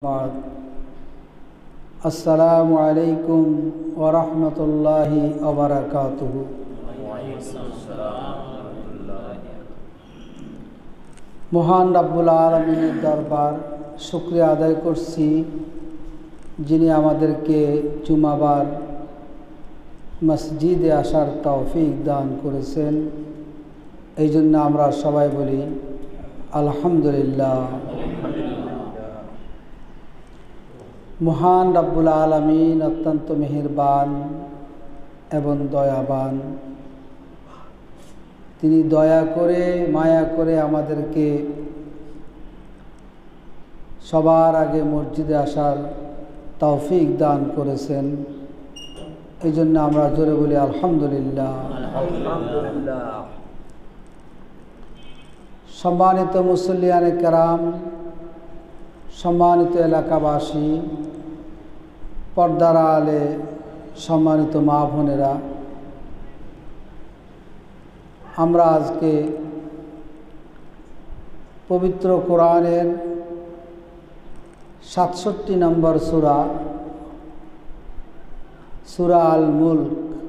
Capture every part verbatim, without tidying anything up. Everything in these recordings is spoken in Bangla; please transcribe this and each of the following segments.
बाद अस्सलामु अलैकुम व रहमतुल्लाहि व बरकातुहू। महान रब्बुल आलमीনের दरबार शुक्रिया आदाय करছি যিনি আমাদেরকে জুমাবার মসজিদে আসার তৌফিক দান করেছেন। এই জন্য আমরা সবাই বলি আলহামদুলিল্লাহ। महान रब्बुल आलमीन अत्यंत मेहरबान एवं दयाबान। তিনি দয়া করে মায়া করে আমাদেরকে সবার আগে মসজিদে আসার তৌফিক দান করেছেন। এই জন্য আমরা জোরে বলি আলহামদুলিল্লাহ। আলহামদুলিল্লাহ। সম্মানিত মুসল্লিয়ানে কেরাম, সম্মানিত এলাকাবাসী, পর্দার আলে সম্মানিত মা বোনেরা, আমরা আজকে পবিত্র কোরআনের সাতষট্টি নম্বর সূরা সূরা আল মুলক,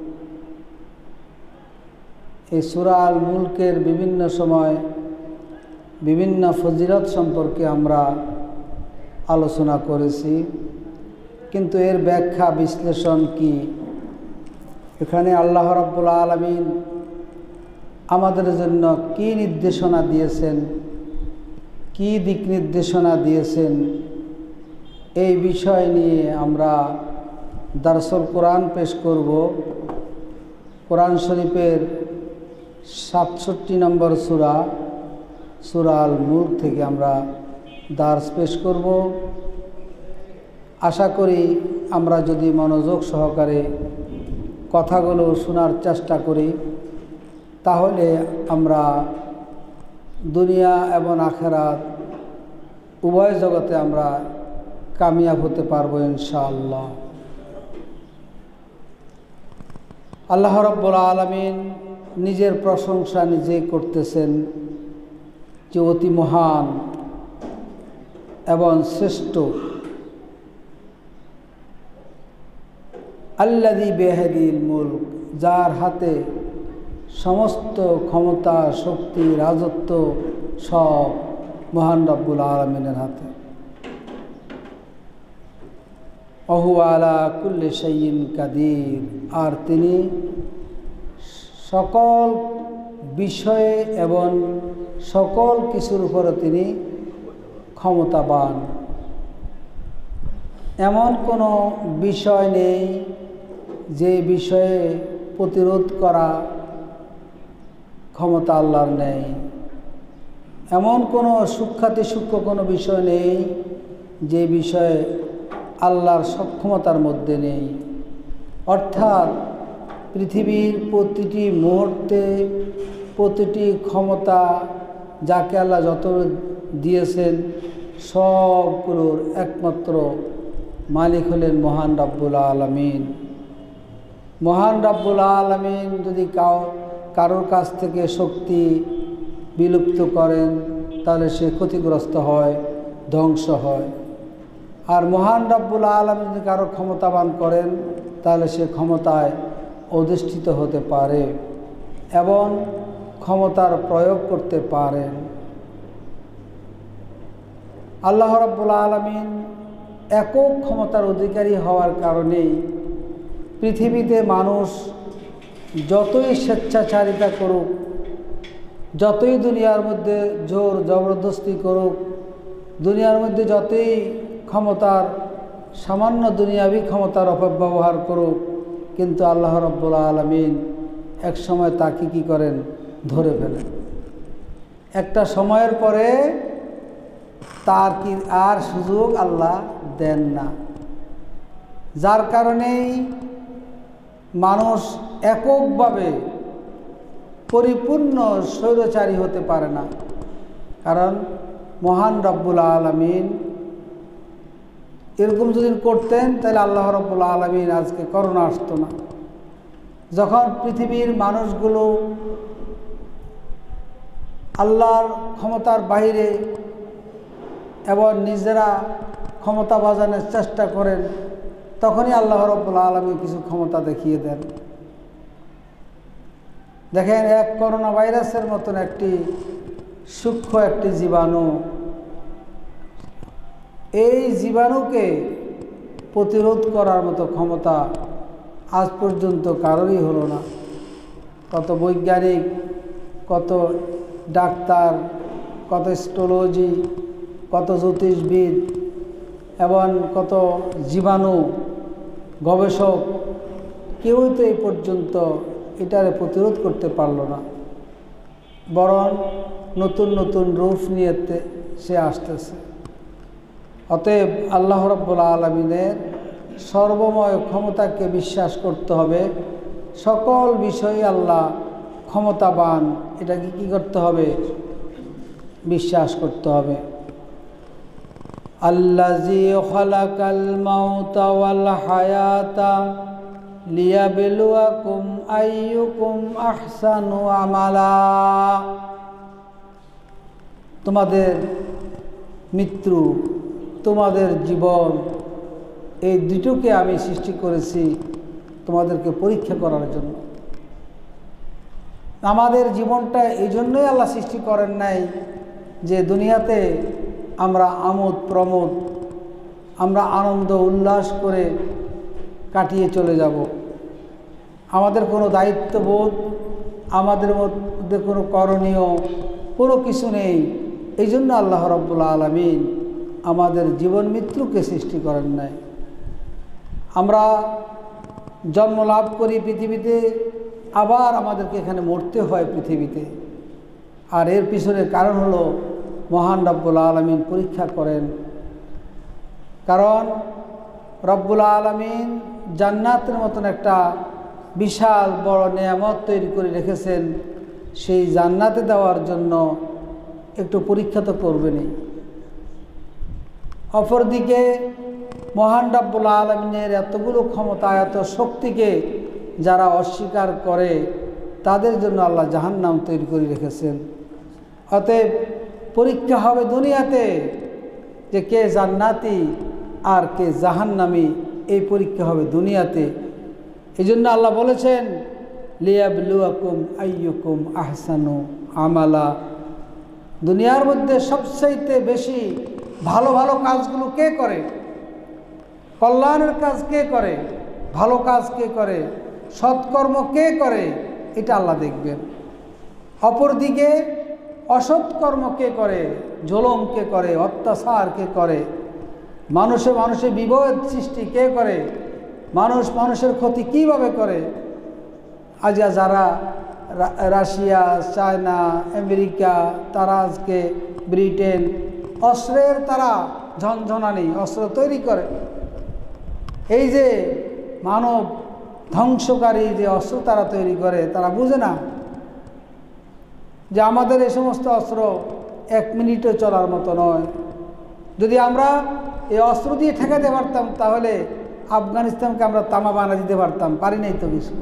এই সূরা আল মুলকের বিভিন্ন সময় বিভিন্ন ফজিলত সম্পর্কে আমরা আলোচনা করেছি, কিন্তু এর ব্যাখ্যা বিশ্লেষণ কি, এখানে আল্লাহ রাব্বুল আলামিন আমাদের জন্য কি নির্দেশনা দিয়েছেন, কি দিক নির্দেশনা দিয়েছেন, এই বিষয় নিয়ে আমরা দারসুল কোরআন পেশ করব। কোরআন শরীফের সাতষট্টি নম্বর সূরা সূরা আল মুলক থেকে আমরা দার্স পেশ করব। আশা করি আমরা যদি মনোযোগ সহকারে কথাগুলো শোনার চেষ্টা করি, তাহলে আমরা দুনিয়া এবং আখিরাত উভয় জগতে আমরা কামিয়াব হতে পারবো ইনশাআল্লাহ। আল্লাহ রাব্বুল আলামিন নিজের প্রশংসা নিজে করতেছেন যে অতি মহান এবং শ্রেষ্ঠ। আল্লাযী বিয়াদিল মুলক, যার হাতে সমস্ত ক্ষমতা, শক্তি, রাজত্ব সব মহান রব্বুল আলামিনের হাতে। ওয়া হুয়া আলা কুল্লি শাইইন কাদির, আর তিনি সকল বিষয়ে এবং সকল কিছুর উপরে তিনি ক্ষমতাবান। এমন কোনো বিষয় নেই যে বিষয়ে প্রতিরোধ করা ক্ষমতা আল্লাহর নেই। এমন কোনো সূক্ষ্মাতি সূক্ষ্ম কোনো বিষয় নেই যে বিষয়ে আল্লাহর সক্ষমতার মধ্যে নেই। অর্থাৎ পৃথিবীর প্রতিটি মুহূর্তে প্রতিটি ক্ষমতা যাকে আল্লাহ যত দিয়েছেন সবগুলোর একমাত্র মালিক হলেন মহান রব্বুল আলামিন। মহান রব্বুল আলামিন যদি কাউ কারোর কাছ থেকে শক্তি বিলুপ্ত করেন তাহলে সে ক্ষতিগ্রস্ত হয়, ধ্বংস হয়। আর মহান রব্বুল আলামিন যদি কারো ক্ষমতাবান করেন তাহলে সে ক্ষমতায় অধিষ্ঠিত হতে পারে এবং ক্ষমতার প্রয়োগ করতে পারেন। আল্লাহ রাব্বুল আলামিন একক ক্ষমতার অধিকারী হওয়ার কারণেই পৃথিবীতে মানুষ যতই স্বেচ্ছাচারিতা করুক, যতই দুনিয়ার মধ্যে জোর জবরদস্তি করুক, দুনিয়ার মধ্যে যতই ক্ষমতার সামান্য দুনিয়াবী ক্ষমতার অপব্যবহার করুক, কিন্তু আল্লাহ রাব্বুল আলামিন এক সময় তাকে কি করেন, ধরে ফেলেন। একটা সময়ের পরে তার কি আর সুযোগ আল্লাহ দেন না, যার কারণেই মানুষ এককভাবে পরিপূর্ণ স্বৈরচারী হতে পারে না। কারণ মহান রব্বুল আলামিন এরকম যদি করতেন তাহলে আল্লাহ রব্বুল আলামিন আজকে করোনা আসতো না। যখন পৃথিবীর মানুষগুলো আল্লাহর ক্ষমতার বাইরে এবং নিজেরা ক্ষমতা বাজানোর চেষ্টা করেন, তখনই আল্লাহ রাব্বুল আলামিন কিছু ক্ষমতা দেখিয়ে দেন। দেখেন, এক করোনা ভাইরাসের মতন একটি সূক্ষ্ম একটি জীবাণু, এই জীবাণুকে প্রতিরোধ করার মতো ক্ষমতা আজ পর্যন্ত কারোরই হলো না। কত বৈজ্ঞানিক, কত ডাক্তার, কত স্টোলজি, কত জ্যোতিষবিদ এবং কত জীবাণু গবেষক, কেউই তো এই পর্যন্ত এটারে প্রতিরোধ করতে পারল না। বরং নতুন নতুন রূপ নিয়ে সে আসতেছে। অতএব আল্লাহ রাব্বুল আলামিনের সর্বময় ক্ষমতাকে বিশ্বাস করতে হবে। সকল বিষয়ে আল্লাহ ক্ষমতাবান, এটাকে কি করতে হবে? বিশ্বাস করতে হবে। আল্লাযী খালাকাল মাউতা ওয়াল হায়াতা লিয়াবলুয়াকুম আইয়ুকুম আহসানু আমালা। তোমাদের মৃত্যু, তোমাদের জীবন, এই দুটোকে আমি সৃষ্টি করেছি তোমাদেরকে পরীক্ষা করার জন্য। আমাদের জীবনটা এই জন্যই আল্লাহ সৃষ্টি করেন নাই যে দুনিয়াতে আমরা আমোদ প্রমোদ, আমরা আনন্দ উল্লাস করে কাটিয়ে চলে যাব। আমাদের কোনো দায়িত্ববোধ, আমাদের মধ্যে কোনো করণীয় কোনো কিছু নেই। এই জন্য আল্লাহ রাব্বুল আলামিন আমাদের জীবন মৃত্যুকে সৃষ্টি করেন নাই। আমরা জন্ম লাভ করি পৃথিবীতে, আবার আমাদেরকে এখানে মরতে হয় পৃথিবীতে। আর এর পিছনের কারণ হলো মহান রব্বুল আলামিন পরীক্ষা করেন। কারণ রব্বুল আলামিন জান্নাতের মতন একটা বিশাল বড় নেয়ামত তৈরি করে রেখেছেন, সেই জান্নাতে দেওয়ার জন্য একটু পরীক্ষা তো করবেনই। অপরদিকে মহান রব্বুল আলামিনের এতগুলো ক্ষমতা, এত শক্তিকে যারা অস্বীকার করে তাদের জন্য আল্লাহ জাহান্নাম তৈরি করে রেখেছেন। অতএব পরীক্ষা হবে দুনিয়াতে যে কে জান্নাতি আর কে জাহান্নামী, এই পরীক্ষা হবে দুনিয়াতে। এই জন্য আল্লাহ বলেছেন লিয়াবলুয়াকুম আইয়ুকুম আহসানু আমালা। দুনিয়ার মধ্যে সবচাইতে বেশি ভালো ভালো কাজগুলো কে করে, কল্যাণের কাজ কে করে, ভালো কাজ কে করে, সৎকর্ম কে করে, এটা আল্লাহ দেখবেন। অপরদিকে অসৎকর্ম কে করে, জুলুম কে করে, অত্যাচার কে করে, মানুষে মানুষে বিভেদ সৃষ্টি কে করে, মানুষ মানুষের ক্ষতি কিভাবে করে। আজ যারা রাশিয়া, চায়না, আমেরিকা, তারা আজকে ব্রিটেন অস্ত্রের তারা ঝনঝনানি অস্ত্র তৈরি করে। এই যে মানব ধ্বংসকারী যে অস্ত্র তারা তৈরি করে, তারা বুঝে না যে আমাদের এই সমস্ত অস্ত্র এক মিনিটও চলার মতো নয়। যদি আমরা এই অস্ত্র দিয়ে ঠেকাতে পারতাম তাহলে আফগানিস্তানকে আমরা তামা বানা দিতে পারতাম, পারি নাই তো কিছু।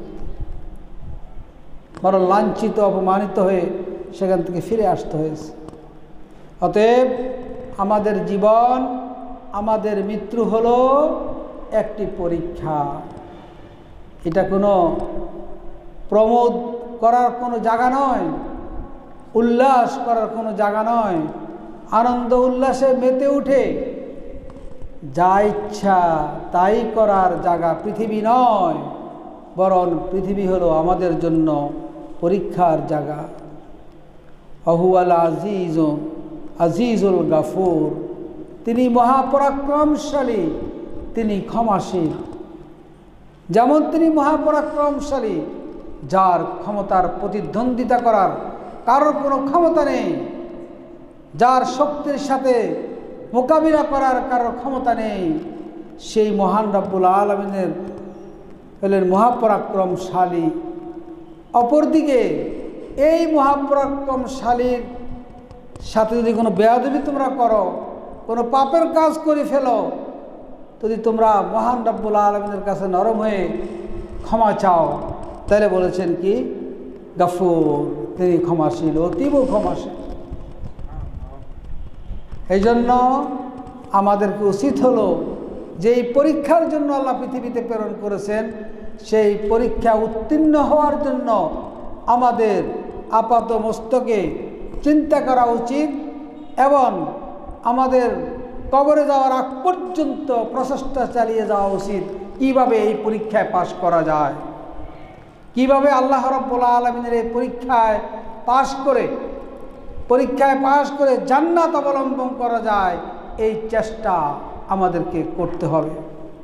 বড় লাঞ্ছিত অপমানিত হয়ে সেখান থেকে ফিরে আসতে হয়েছে। অতএব আমাদের জীবন, আমাদের মৃত্যু হলো একটি পরীক্ষা। এটা কোনো প্রমোদ করার কোনো জায়গা নয়, উল্লাস করার কোনো জায়গা নয়, আনন্দ উল্লাসে মেতে উঠে যা ইচ্ছা তাই করার জায়গা পৃথিবী নয়, বরং পৃথিবী হলো আমাদের জন্য পরীক্ষার জায়গা। আহুয়াল আজিজ আজিজুল গাফুর, তিনি মহাপরাক্রমশালী, তিনি ক্ষমাশীল। যেমন তিনি মহাপরাক্রমশালী, যার ক্ষমতার প্রতিদ্বন্দ্বিতা করার কারোর কোনো ক্ষমতা নেই, যার শক্তির সাথে মোকাবিলা করার কারোর ক্ষমতা নেই, সেই মহান রব্বুল আলামিনের হলেন মহাপরাক্রমশালী। অপরদিকে এই মহাপরাক্রমশালীর সাথে যদি কোনো বেয়াদবি তোমরা করো, কোনো পাপের কাজ করে ফেলো, যদি তোমরা মহান রব্বুল আলামিনের কাছে নরম হয়ে ক্ষমা চাও, তাহলে বলেছেন কি গাফুর, তিনি ক্ষমাশীল, অতীব ক্ষমাশীল। এই জন্য আমাদেরকে উচিত হলো যে এই পরীক্ষার জন্য আল্লাহ পৃথিবীতে প্রেরণ করেছেন, সেই পরীক্ষা উত্তীর্ণ হওয়ার জন্য আমাদের আপাত মস্তকে চিন্তা করা উচিত এবং আমাদের কবরে যাওয়ার আগ পর্যন্ত প্রচেষ্টা চালিয়ে যাওয়া উচিত কিভাবে এই পরীক্ষায় পাশ করা যায়, কিভাবে আল্লাহ রাব্বুল আলামিনের এই পরীক্ষায় পাশ করে পরীক্ষায় পাশ করে জান্নাত অবলম্বন করা যায়, এই চেষ্টা আমাদেরকে করতে হবে।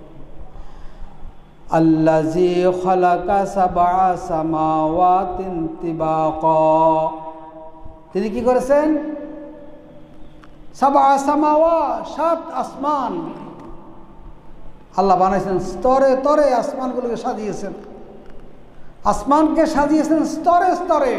আল্লাযী খালাকা সাবআ সামাওয়াতিন তিবাকা, তিনি কি করেছেন? সাবআ সামাওয়াত, সাত আসমান আল্লাহ বানাইছেন, স্তরে স্তরে আসমানগুলোকে সাজিয়েছেন, আসমানকে সাজিয়েছেন স্তরে স্তরে।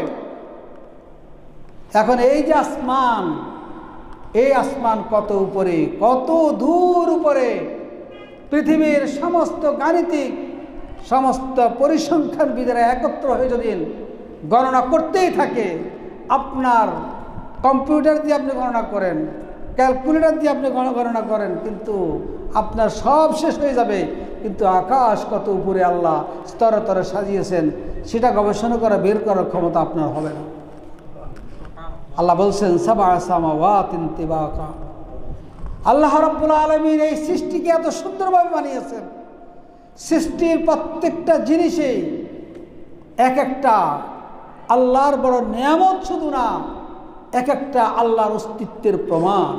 এখন এই যে আসমান, এই আসমান কত উপরে, কত দূর উপরে, পৃথিবীর সমস্ত গাণিতিক সমস্ত পরিসংখ্যানবিদেরা একত্র হয়ে যদি গণনা করতেই থাকে, আপনার কম্পিউটার দিয়ে আপনি গণনা করেন, ক্যালকুলেটর দিয়ে আপনি গণনা করেন, কিন্তু আপনার সব শেষ হয়ে যাবে। কিন্তু আকাশ কত উপরে আল্লাহ স্তরে স্তরে সাজিয়েছেন, সেটা গবেষণা করা বের করার ক্ষমতা আপনার হবে না। আল্লাহ বলছেন সাবআ সামাওয়াতিন তিবাকা। আল্লাহ রাব্বুল আলামিন এই সৃষ্টিকে এত সুন্দরভাবে বানিয়েছেন, সৃষ্টির প্রত্যেকটা জিনিসেই এক একটা আল্লাহর বড় নিয়ামত, শুধু না, এক একটা আল্লাহর অস্তিত্বের প্রমাণ।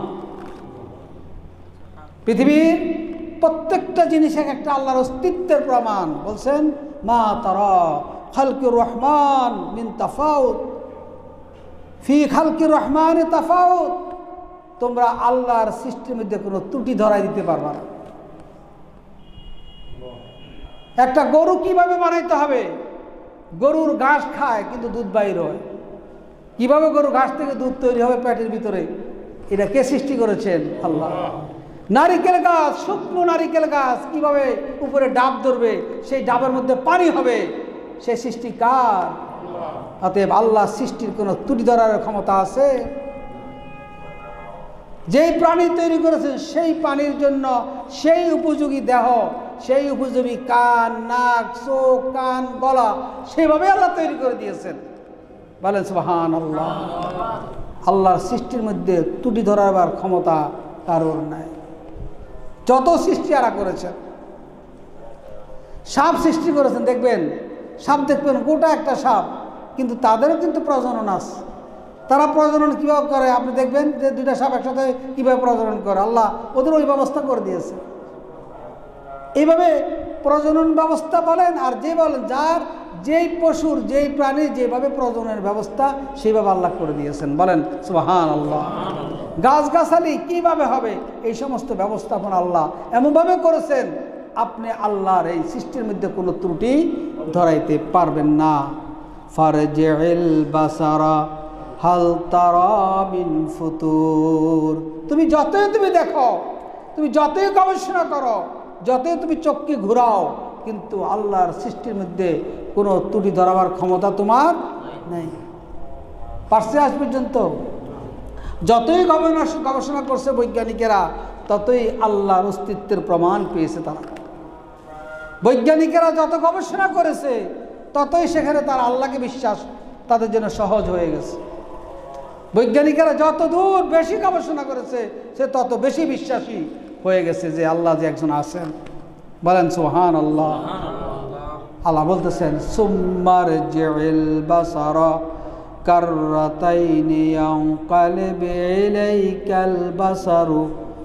পৃথিবীর প্রত্যেকটা জিনিস এক একটা আল্লাহর অস্তিত্বের প্রমাণ। বলছেন মা তারা খালকির রহমান মিন তাফাউত, ফি খালকির রহমানে তাফাউত, তোমরা আল্লাহর সৃষ্টির মধ্যে কোনো ত্রুটি ধরাই দিতে পারবা না। একটা গরু কিভাবে বানাইতে হবে? গরুর ঘাস খায় কিন্তু দুধ বাইর হয়। কিভাবে গরু ঘাস থেকে দুধ তৈরি হবে পেটের ভিতরে? এটা কে সৃষ্টি করেছেন? আল্লাহ। নারিকেল গাছ, শুকনো নারিকেল গাছ কিভাবে উপরে ডাব ধরবে, সেই ডাবের মধ্যে পানি হবে, সেই সৃষ্টি কার? অতএব আল্লাহ সৃষ্টির কোনো ত্রুটি ধরার ক্ষমতা আছে? যেই প্রাণী তৈরি করেছেন সেই প্রাণীর জন্য সেই উপযোগী দেহ, সেই উপযোগী কান, নাক, চোখ, কান, গলা, সেইভাবে আল্লাহ তৈরি করে দিয়েছেন। বলেন সুবহানাল্লাহ। আল্লাহর সৃষ্টির মধ্যে ত্রুটি ধরাবার ক্ষমতা কারোর নাই। যত সৃষ্টি আরা করেছেন, সাপ সৃষ্টি করেছেন, দেখবেন সাপ দেখবেন গোটা একটা সাপ, কিন্তু তাদেরও কিন্তু প্রজনন আছে। তারা প্রজনন কীভাবে করে আপনি দেখবেন যে দুইটা সাপ একসাথে কীভাবে প্রজনন করে, আল্লাহ ওদের ওই ব্যবস্থা করে দিয়েছে। এইভাবে প্রজনন ব্যবস্থা বলেন আর যে বলেন, যার যেই পশুর যেই প্রাণীর যেভাবে প্রজননের ব্যবস্থা সেইভাবে আল্লাহ করে দিয়েছেন। বলেন সুবহানাল্লাহ। গাছগাছালি কিভাবে হবে, এই সমস্ত ব্যবস্থাপনা আল্লাহ এমনভাবে করেছেন, আপনি আল্লাহর এই সৃষ্টির মধ্যে কোনো ত্রুটি ধরাইতে পারবেন না। ফারজিল বাসারা হাল তারা মিন ফুতুর, তুমি যতই তুমি দেখো, তুমি যতই গবেষণা করো, যতই তুমি চোখকে ঘুরাও, কিন্তু আল্লাহর সৃষ্টির মধ্যে কোনো ত্রুটি ধরাবার ক্ষমতা তোমার নেই। পারছে আজ পর্যন্ত? যতই গবেষণা করছে বৈজ্ঞানিকেরা, ততই আল্লাহর অস্তিত্বের প্রমাণ পেয়েছে তারা। বৈজ্ঞানিকেরা যত গবেষণা করেছে, ততই সেখানে তার আল্লাহকে বিশ্বাস তাদের জন্য সহজ হয়ে গেছে। বৈজ্ঞানিকেরা যত দূর বেশি গবেষণা করেছে, সে তত বেশি বিশ্বাসী হয়ে গেছে যে আল্লাহ যে একজন আছেন। বলেন সুবহানাল্লাহ। আল্লাহ বলতেছেন সুম্মারজিল বাসারা কাররাতাইনি ইয়ানকালিবু ইলাইকাল বাসারু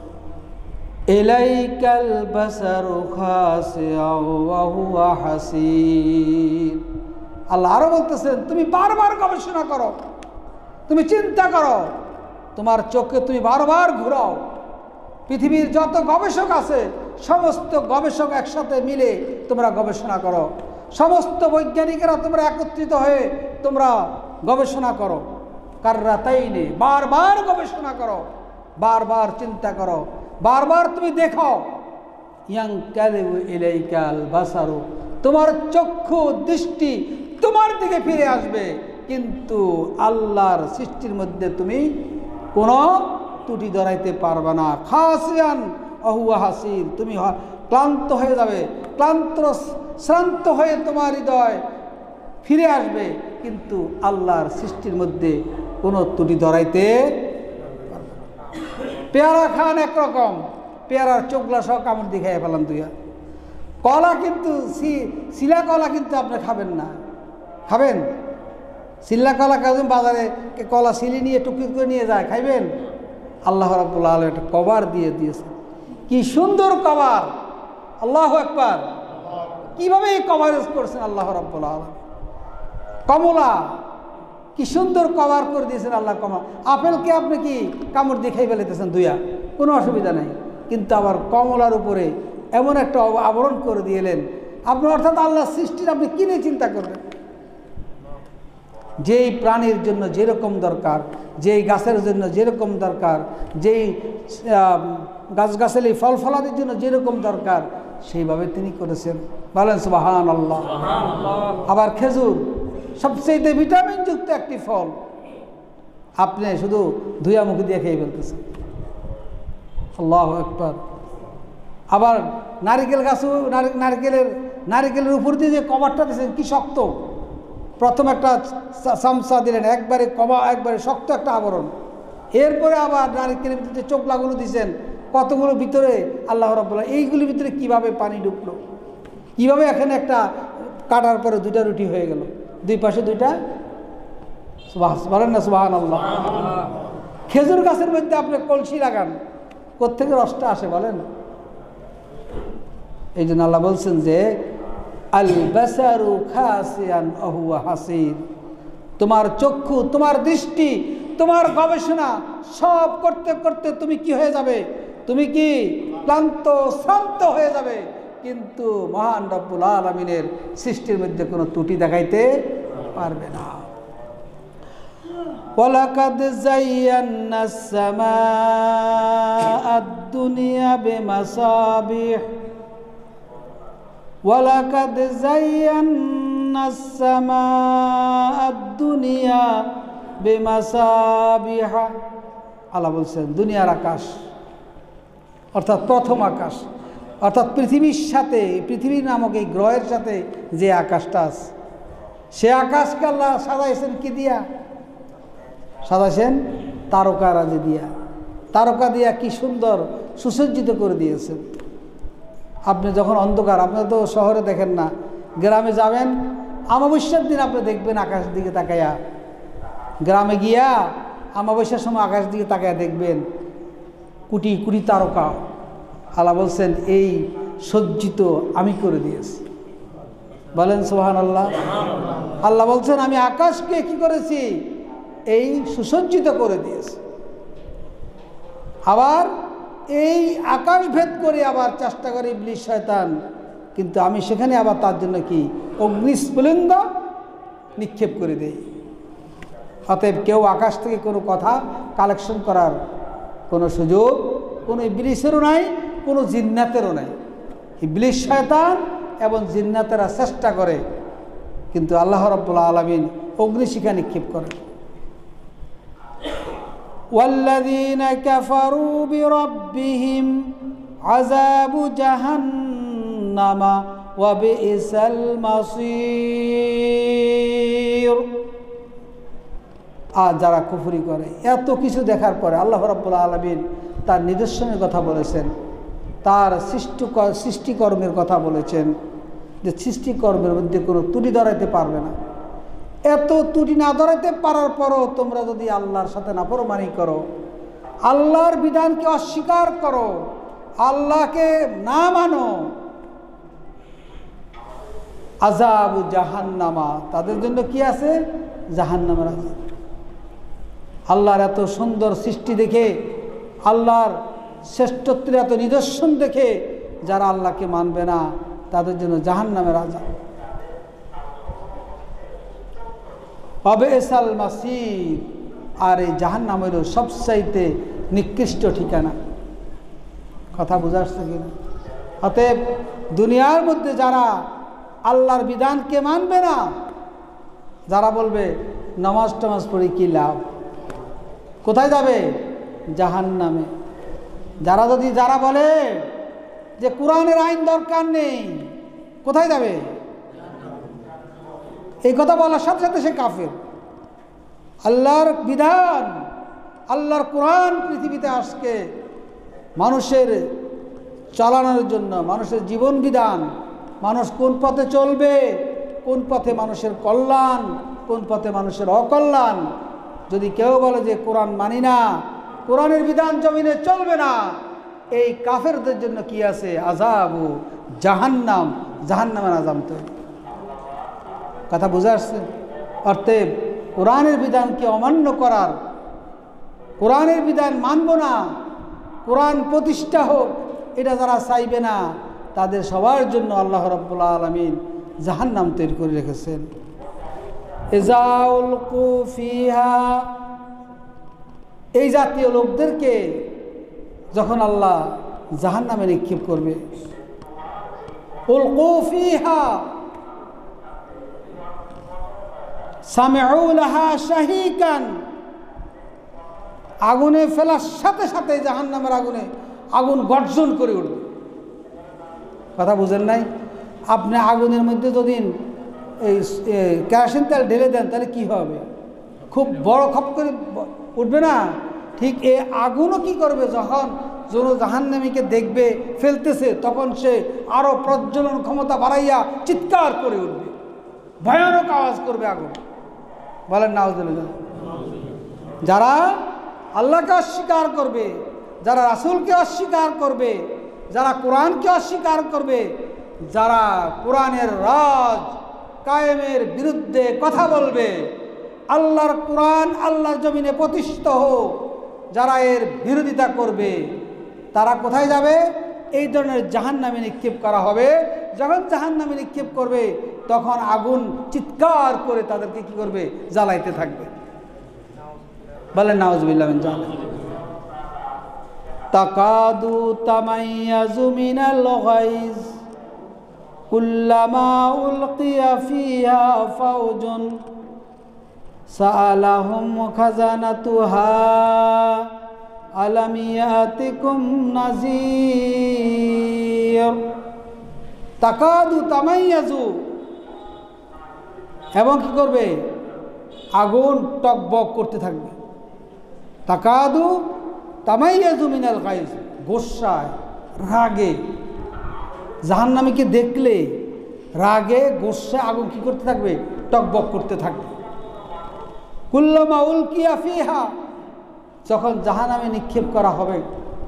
ইলাইকাল বাসারু খাসিআন ওয়া হুয়া হাসীর। আল্লাহ আরো বলতেছেন তুমি বারবার গবেষণা করো, তুমি চিন্তা করো, তোমার চোখে তুমি বারবার ঘুরাও। পৃথিবীর যত গবেষক আছে, সমস্ত গবেষক একসাথে মিলে তোমরা গবেষণা করো, সমস্ত বৈজ্ঞানিকেরা তোমরা একত্রিত হয়ে তোমরা গবেষণা করো। কাররাতাইনি, বারবার গবেষণা করো, বারবার চিন্তা করো, বারবার তুমি দেখো। ইয়ানকালিবু ইলাইকাল বাসারু, তোমার চক্ষু দৃষ্টি তোমার দিকে ফিরে আসবে, কিন্তু আল্লাহর সৃষ্টির মধ্যে তুমি কোনো ত্রুটি ধরাইতে পারবে না। খাসিয়ান অহুয়া হাসির, তুমি ক্লান্ত হয়ে যাবে, ক্লান্ত শ্রান্ত হয়ে তোমার হৃদয় ফিরে আসবে, কিন্তু আল্লাহর সৃষ্টির মধ্যে কোনো ত্রুটি ধরাইতে পারবে না। পেয়ারা খান একরকম, পেয়ারার চোখলা সহ কামড় দিয়ে খাইয়ে ফেলাম দুইয়া। কলা কিন্তু শিলা কলা কিন্তু আপনি খাবেন না, খাবেন? শিল্লা কলা খাবেন, বাজারে কলা শিলি নিয়ে টুকটুক করে নিয়ে যায়, খাইবেন? আল্লাহ রাব্বুল আলামিন একটা কভার দিয়ে দিয়েছে, কি সুন্দর কভার! আল্লাহু আকবার! কিভাবে এই কভারেজ করছেন আল্লাহ রাব্বুল আলামিন। কমলা কি সুন্দর কভার করে দিয়েছেন আল্লাহ। কমলা আপেলকে আপনি কি কামড় দিয়ে খাই ফেলেতেছেন দুইয়া, কোনো অসুবিধা নেই, কিন্তু আবার কমলার উপরে এমন একটা আবরণ করে দিয়েলেন আপনি, অর্থাৎ আল্লাহ সৃষ্টির আপনি কি নিয়ে চিন্তা করবেন? যেই প্রাণীর জন্য যেরকম দরকার, যেই গাছের জন্য যেরকম দরকার, যেই গাছগাছালি ফল ফলাদির জন্য যেরকম দরকার, সেইভাবে তিনি করেছেন। বলেন সুবহানাল্লাহ। আবার খেজুর সবচেয়ে ভিটামিনযুক্ত একটি ফল, আপনি শুধু ধুয়া মুখ দিয়ে খেয়ে ফেলতেছেন। আল্লাহু আকবার। আবার নারিকেল গাছও, নারিকেলের নারিকেলের উপর দিয়ে যে কভারটা দিয়েছেন কি শক্ত, প্রথম একটা চামচা দিলেন, একবারে কবা একবারে শক্ত একটা আবরণ, এরপরে আবার নারিকেলের ভিতরে চোখলাগুলো দিয়েছেন, কতগুলো ভিতরে আল্লাহ রাব্বুল আলামিন, এইগুলির ভিতরে কিভাবে পানি ঢুকলো, কিভাবে এখানে একটা কাটার পরে দুইটা রুটি হয়ে গেল, দুই পাশে দুইটা, বলেন না সুবহানাল্লাহ। খেজুর গাছের মধ্যে আপনি কলসি লাগান, কোত্থেকে রসটা আসে বলেন? এই জন্য আল্লাহ বলছেন যে আল বাসারু খাসিয়ান অহুয়া হাসির, তোমার চক্ষু, তোমার দৃষ্টি, তোমার গবেষণা সব করতে করতে তুমি কি হয়ে যাবে? তুমি কি ক্লান্ত শ্রান্ত হয়ে যাবে, কিন্তু মহান রব্বুল আলামিনের সৃষ্টির মধ্যে কোনো ত্রুটি দেখাইতে পারবে না। ওয়ালাকাদ যায়্যানাস সামাআদ দুনিয়া বিমাসাবিহ ওয়ালাকাদ যায়্যানাস সামাআদ দুনিয়া বিমাসাবিহ। আল্লাহ বলছেন দুনিয়ার আকাশ, অর্থাৎ প্রথম আকাশ, অর্থাৎ পৃথিবীর সাথে, পৃথিবী নামক এই গ্রহের সাথে যে আকাশটা আছে, সে আকাশকে আল্লাহ সাজাইছেন কি দিয়া? সাজাইছেন তারকারাজি দিয়া, তারকা দিয়া কি সুন্দর সুসজ্জিত করে দিয়েছেন। আপনি যখন অন্ধকার, আপনি তো শহরে দেখেন না, গ্রামে যাবেন অমাবস্যার দিন আপনি দেখবেন আকাশের দিকে তাকাইয়া, গ্রামে গিয়া অমাবস্যার সময় আকাশের দিকে তাকাইয়া দেখবেন কোটি কোটি তারকা। আল্লাহ বলছেন এই সজ্জিত আমি করে দিয়েছি। বলেন সুবহানাল্লাহ। আল্লাহ বলছেন আমি আকাশকে কি করেছি? এই সুসজ্জিত করে দিয়েছি। আবার এই আকাশ ভেদ করে আবার চেষ্টা করে ইবলিস শয়তান, কিন্তু আমি সেখানে আবার তার জন্য কি অগ্নিস্ফুলিঙ্গ নিক্ষেপ করে দেই। অতএব কেউ আকাশ থেকে কোনো কথা কালেকশন করার কোনো সুযোগ কোনো ইবলিসেরও নাই, কোনো জিন্নাতেরও নাই। ইবলিস শয়তান এবং জিন্নাতেরা চেষ্টা করে, কিন্তু আল্লাহ রাব্বুল আলামিন অগ্নিশিখা নিক্ষেপ করেন। ওয়াল্লাযীনা কাফারু বিরাব্বিহিম আযাবু জাহান্নামা ওয়া বিইসাল মাসীর। আর যারা কুফরি করে, এত কিছু দেখার পরে আল্লাহ রাব্বুল আলামিন তার নিদর্শনের কথা বলেছেন, তার সৃষ্টি সৃষ্টিকর্মের কথা বলেছেন, যে সৃষ্টিকর্মের মধ্যে কোনো ত্রুটি ধরাইতে পারবে না। এত ত্রুটি না ধরাইতে পারার পরও তোমরা যদি আল্লাহর সাথে নাফরমানি করো, আল্লাহর বিধানকে অস্বীকার করো, আল্লাহকে না মানো, আযাবু জাহান্নামা, তাদের জন্য কি আছে? জাহান্নামের আযাব। আল্লাহর এত সুন্দর সৃষ্টি দেখে, আল্লাহর শ্রেষ্ঠত্বের এত নিদর্শন দেখে যারা আল্লাহকে মানবে না, তাদের জন্য জাহান্নামের আযাব। অবিসাল মাসির, আর এই জাহান্নাম হইল সবচাইতে নিকৃষ্ট ঠিকানা। কথা বুঝা আসছে কিনা? অতএব দুনিয়ার মধ্যে যারা আল্লাহর বিধানকে মানবে না, যারা বলবে নামাজ টামাজ পড়ে কি লাভ, কোথায় যাবে? জাহান্নামে। যারা যদি যারা বলে যে কোরআনের আইন দরকার নেই, কোথায় যাবে? এই কথা বলার সাথে সাথে সে কাফের। আল্লাহর বিধান, আল্লাহর কোরআন পৃথিবীতে আজকে মানুষের চালানোর জন্য, মানুষের জীবন বিধান, মানুষ কোন পথে চলবে, কোন পথে মানুষের কল্যাণ, কোন পথে মানুষের অকল্যাণ। যদি কেউ বলে যে কোরআন মানি না, কোরআনের বিধান জমিনে চলবে না, এই কাফেরদের জন্য কি আছে? আযাবু জাহান্নাম, জাহান্নামের আযাব তৈরি। কথা বুঝে আসছে? অতএব কোরআনের বিধানকে অমান্য করার, কোরআনের বিধান মানব না, কোরআন প্রতিষ্ঠা হোক, এটা যারা চাইবে না, তাদের সবার জন্য আল্লাহ রাব্বুল আলামিন জাহান্নাম তৈরি করে রেখেছেন। ইযা উলকু ফিহা, এই জাতীয় লোকদেরকে যখন আল্লাহ জাহান্নামে নিক্ষেপ করবে, উলকু ফিহা সামিউ লাহা শাহীকান, আগুনে ফেলার সাথে সাথে জাহান্নামের আগুনে আগুন গর্জন করে উঠবে। কথা বুঝেন নাই? আপনি আগুনের মধ্যে যদি এই কেরোসিন তেল ঢেলে দেন তাহলে কি হবে? খুব বড় খপ করে উঠবে না? ঠিক এই আগুনও কি করবে, যখন যেন জাহান্নামীকে দেখবে ফেলতেছে, তখন সে আরো প্রজ্বলন ক্ষমতা বাড়াইয়া চিৎকার করে উঠবে, ভয়ানক আওয়াজ করবে আগুন। বলেন নাউজুবিল্লাহ। যারা আল্লাহকে অস্বীকার করবে, যারা রাসূলকে অস্বীকার করবে, যারা কোরআনকে অস্বীকার করবে, যারা কোরআনের রাজ কায়েমের বিরুদ্ধে কথা বলবে, আল্লাহর কোরআন আল্লাহর জমিনে প্রতিষ্ঠিত হোক, যারা এর বিরোধিতা করবে, তারা কোথায় যাবে? এই ধরনের জাহান্নামে নিক্ষেপ করা হবে। যখন জাহান্নামে নিক্ষেপ করবে, তখন আগুন চিৎকার করে তাদেরকে কি করবে? জ্বালাইতে থাকবে। বলেন নাউজুবিল্লাহ মিন যালিক। তাকাদু তামাইয়াজু মিনাল গাইজ কুল্লামা উলকিয়া ফিহা ফাওজুন সাআলাহুম খাজানাতুহা আলাম ইয়াতিকুম নাযীর। তাকাদু তামাইয়াজু, এবং কি করবে? আগুন টকবক করতে থাকবে। তাকাদু তামাইয়াজু মিনাল গাইজ, গোসায়, রাগে, জাহান্নামীকে দেখলে রাগে গোসায় আগুন কি করতে থাকবে? টকবক করতে থাকবে। কুল্লামা উলকিয়া ফিহা, যখন জাহান্নামে নিক্ষেপ করা হবে,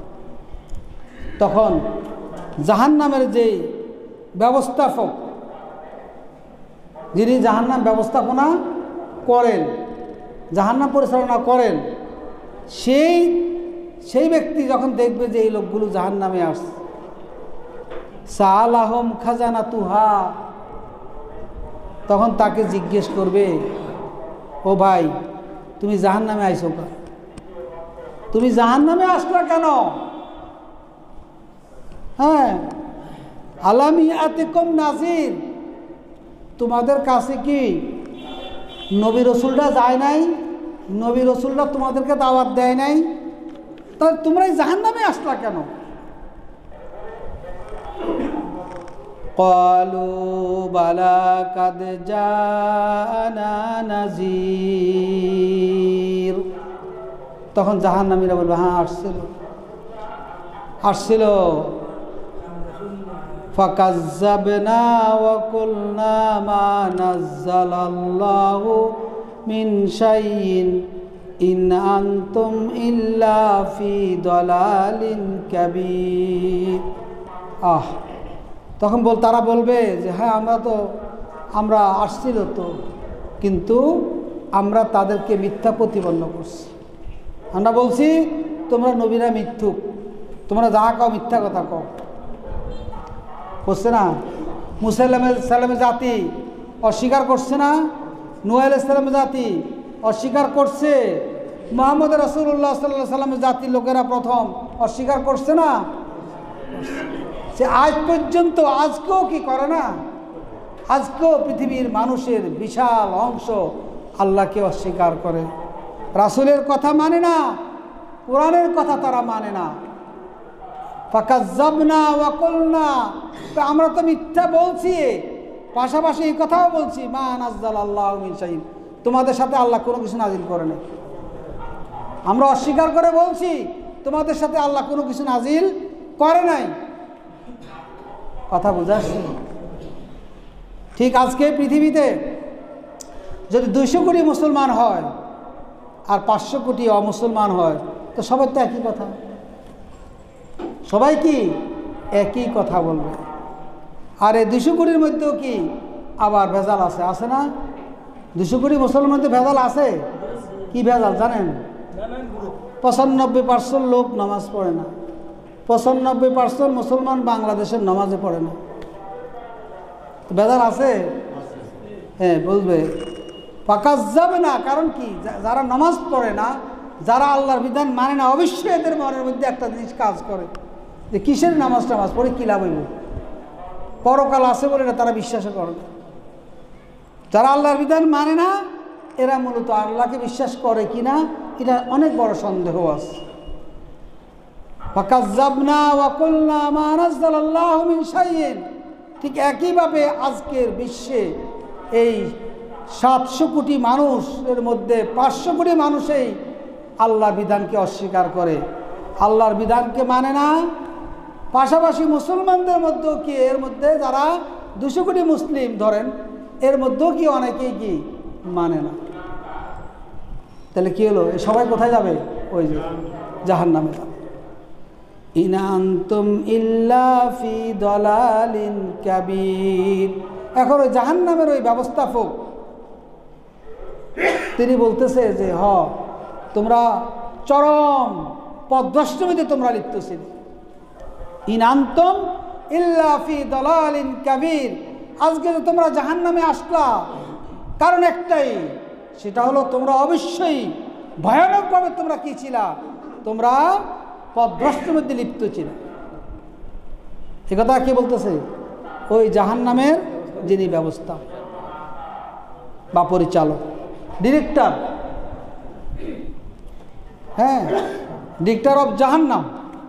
তখন জাহান্নামের যে ব্যবস্থাপক, যিনি জাহান্নাম ব্যবস্থাপনা করেন, জাহান্নাম পরিচালনা করেন, সেই সেই ব্যক্তি যখন দেখবে যে এই লোকগুলো জাহান্নামে আসছে, সাআলাহুম খাজানাতুহা, তখন তাকে জিজ্ঞেস করবে, ও ভাই তুমি জাহান্নামে আইছো কেন? তুমি জাহান্নামে আসলা কেন? হ্যাঁ, আলাম ইয়াতিকুম নাযীর, তোমাদের কাছে কি নবী রসুলরা যায় নাই? নবী রসুলরা তোমাদেরকে দাওয়াত দেয় নাই? তাহলে তোমরা এই জাহান্নামে আসলা কেন? ক্বালু বালা কাদ জাআনা নাযীর, তখন জাহান্নামীরা বলবে, হ্যাঁ আসছিল আসছিল ফাকাজ্জাবনা ওয়া কুলনা মা নাযালাল্লাহু মিন শাইইন ইন আনতুম ইল্লা ফি দালালিন কাবীর। আহ তখন বল তারা বলবে যে হ্যাঁ আমরা তো আমরা আসছিল তো, কিন্তু আমরা তাদেরকে মিথ্যা প্রতিপন্ন করছি। আমরা বলছি তোমরা নবীরা মিথ্যুক, তোমরা যা কও মিথ্যা কথা কও। করছে না? মুসা আলাইহিস সালামের জাতি অস্বীকার করছে না? নূহ আলাইহিস সালামের জাতি অস্বীকার করছে। মুহাম্মদ রাসূলুল্লাহ সাল্লাল্লাহু আলাইহি সাল্লামের জাতির লোকেরা প্রথম অস্বীকার করছে না? সে আজ পর্যন্ত, আজকেও কি করে না? আজকেও পৃথিবীর মানুষের বিশাল অংশ আল্লাহকে অস্বীকার করে, রাসূলের কথা মানে না, কোরআনের কথা তারা মানে না। ফাকাজ্জাবনা ওয়া কুলনা, তো আমরা তো মিথ্যা বলছি, পাশাপাশি এই কথাও বলছি মা নাযালাল্লাহু মিন শাইইন, তোমাদের সাথে আল্লাহ কোনো কিছু নাজিল করে নাই। আমরা অস্বীকার করে বলছি তোমাদের সাথে আল্লাহ কোনো কিছু নাজিল করে নাই। কথা বুঝাচ্ছি? ঠিক আজকে পৃথিবীতে যদি দুইশো কোটি মুসলমান হয় আর পাঁচশো কোটি অমুসলমান হয়, তো সবার তো একই কথা, সবাই কি একই কথা বলবে। আর এই দুইশো কোটির মধ্যেও কি আবার ভেজাল আছে, আছে না? দুশো কোটি মুসলমানের মধ্যে ভেজাল আছে। কি ভেজাল জানেন? পঁচানব্বই পার্সেন্ট লোক নামাজ পড়ে না, পঁচানব্বই পার্সেন্ট মুসলমান বাংলাদেশের নামাজে পড়ে না। ভেজাল আছে? হ্যাঁ, বলবে ফাকাজ্জাবে না। কারণ কি? যারা নামাজ পড়ে না, যারা আল্লাহর বিধান মানে না, অবশ্যই এদের মনের মধ্যে একটা জিনিস কাজ করে যে কিসের নামাজ টামাজ পড়ে কী লাভ হইব, পরকাল আছে বলে না তারা বিশ্বাস করে না। যারা আল্লাহর বিধান মানে না, এরা মূলত আল্লাহকে বিশ্বাস করে কিনা এটা অনেক বড় সন্দেহ আছে। ফাকাজ্জাবনা ওয়া কুলনা মা নাযালাল্লাহু মিন শাইইন। ঠিক একইভাবে আজকের বিশ্বে এই সাতশো কোটি মানুষের মধ্যে পাঁচশো কোটি মানুষই আল্লাহর বিধানকে অস্বীকার করে, আল্লাহর বিধানকে মানে না। পাশাপাশি মুসলমানদের মধ্যেও কি এর মধ্যে যারা দুশো কোটি মুসলিম ধরেন, এর মধ্যেও কি অনেকেই কি মানে না। তাহলে কি হলো? এই সবাই কোথায় যাবে? ওই যে জাহান্নামে যাবে। ইন আনতুম ইল্লা ফি দালালিন কাবীর। এখন ওই জাহান্নামের ওই ব্যবস্থাপক তিনি বলতেছে যে হ তোমরা চরম পথভ্রষ্টমিতে তোমরা লিপ্ত ছিলে। ইন আনতুম ইল্লা ফি দালালিন কাবীর। আজকে যে তোমরা জাহান্নামে আসলা, কারণ একটাই, সেটা হলো তোমরা অবশ্যই ভয়ানকভাবে তোমরা কি ছিলা? তোমরা পথভ্রষ্টের মধ্যে লিপ্ত ছিল। এ কথা কে বলতেছে? ওই জাহান্নামের যিনি ব্যবস্থা বা পরিচালক, ডিরেক্টর, হ্যাঁ, ডিরেক্টর অফ জাহান্নাম।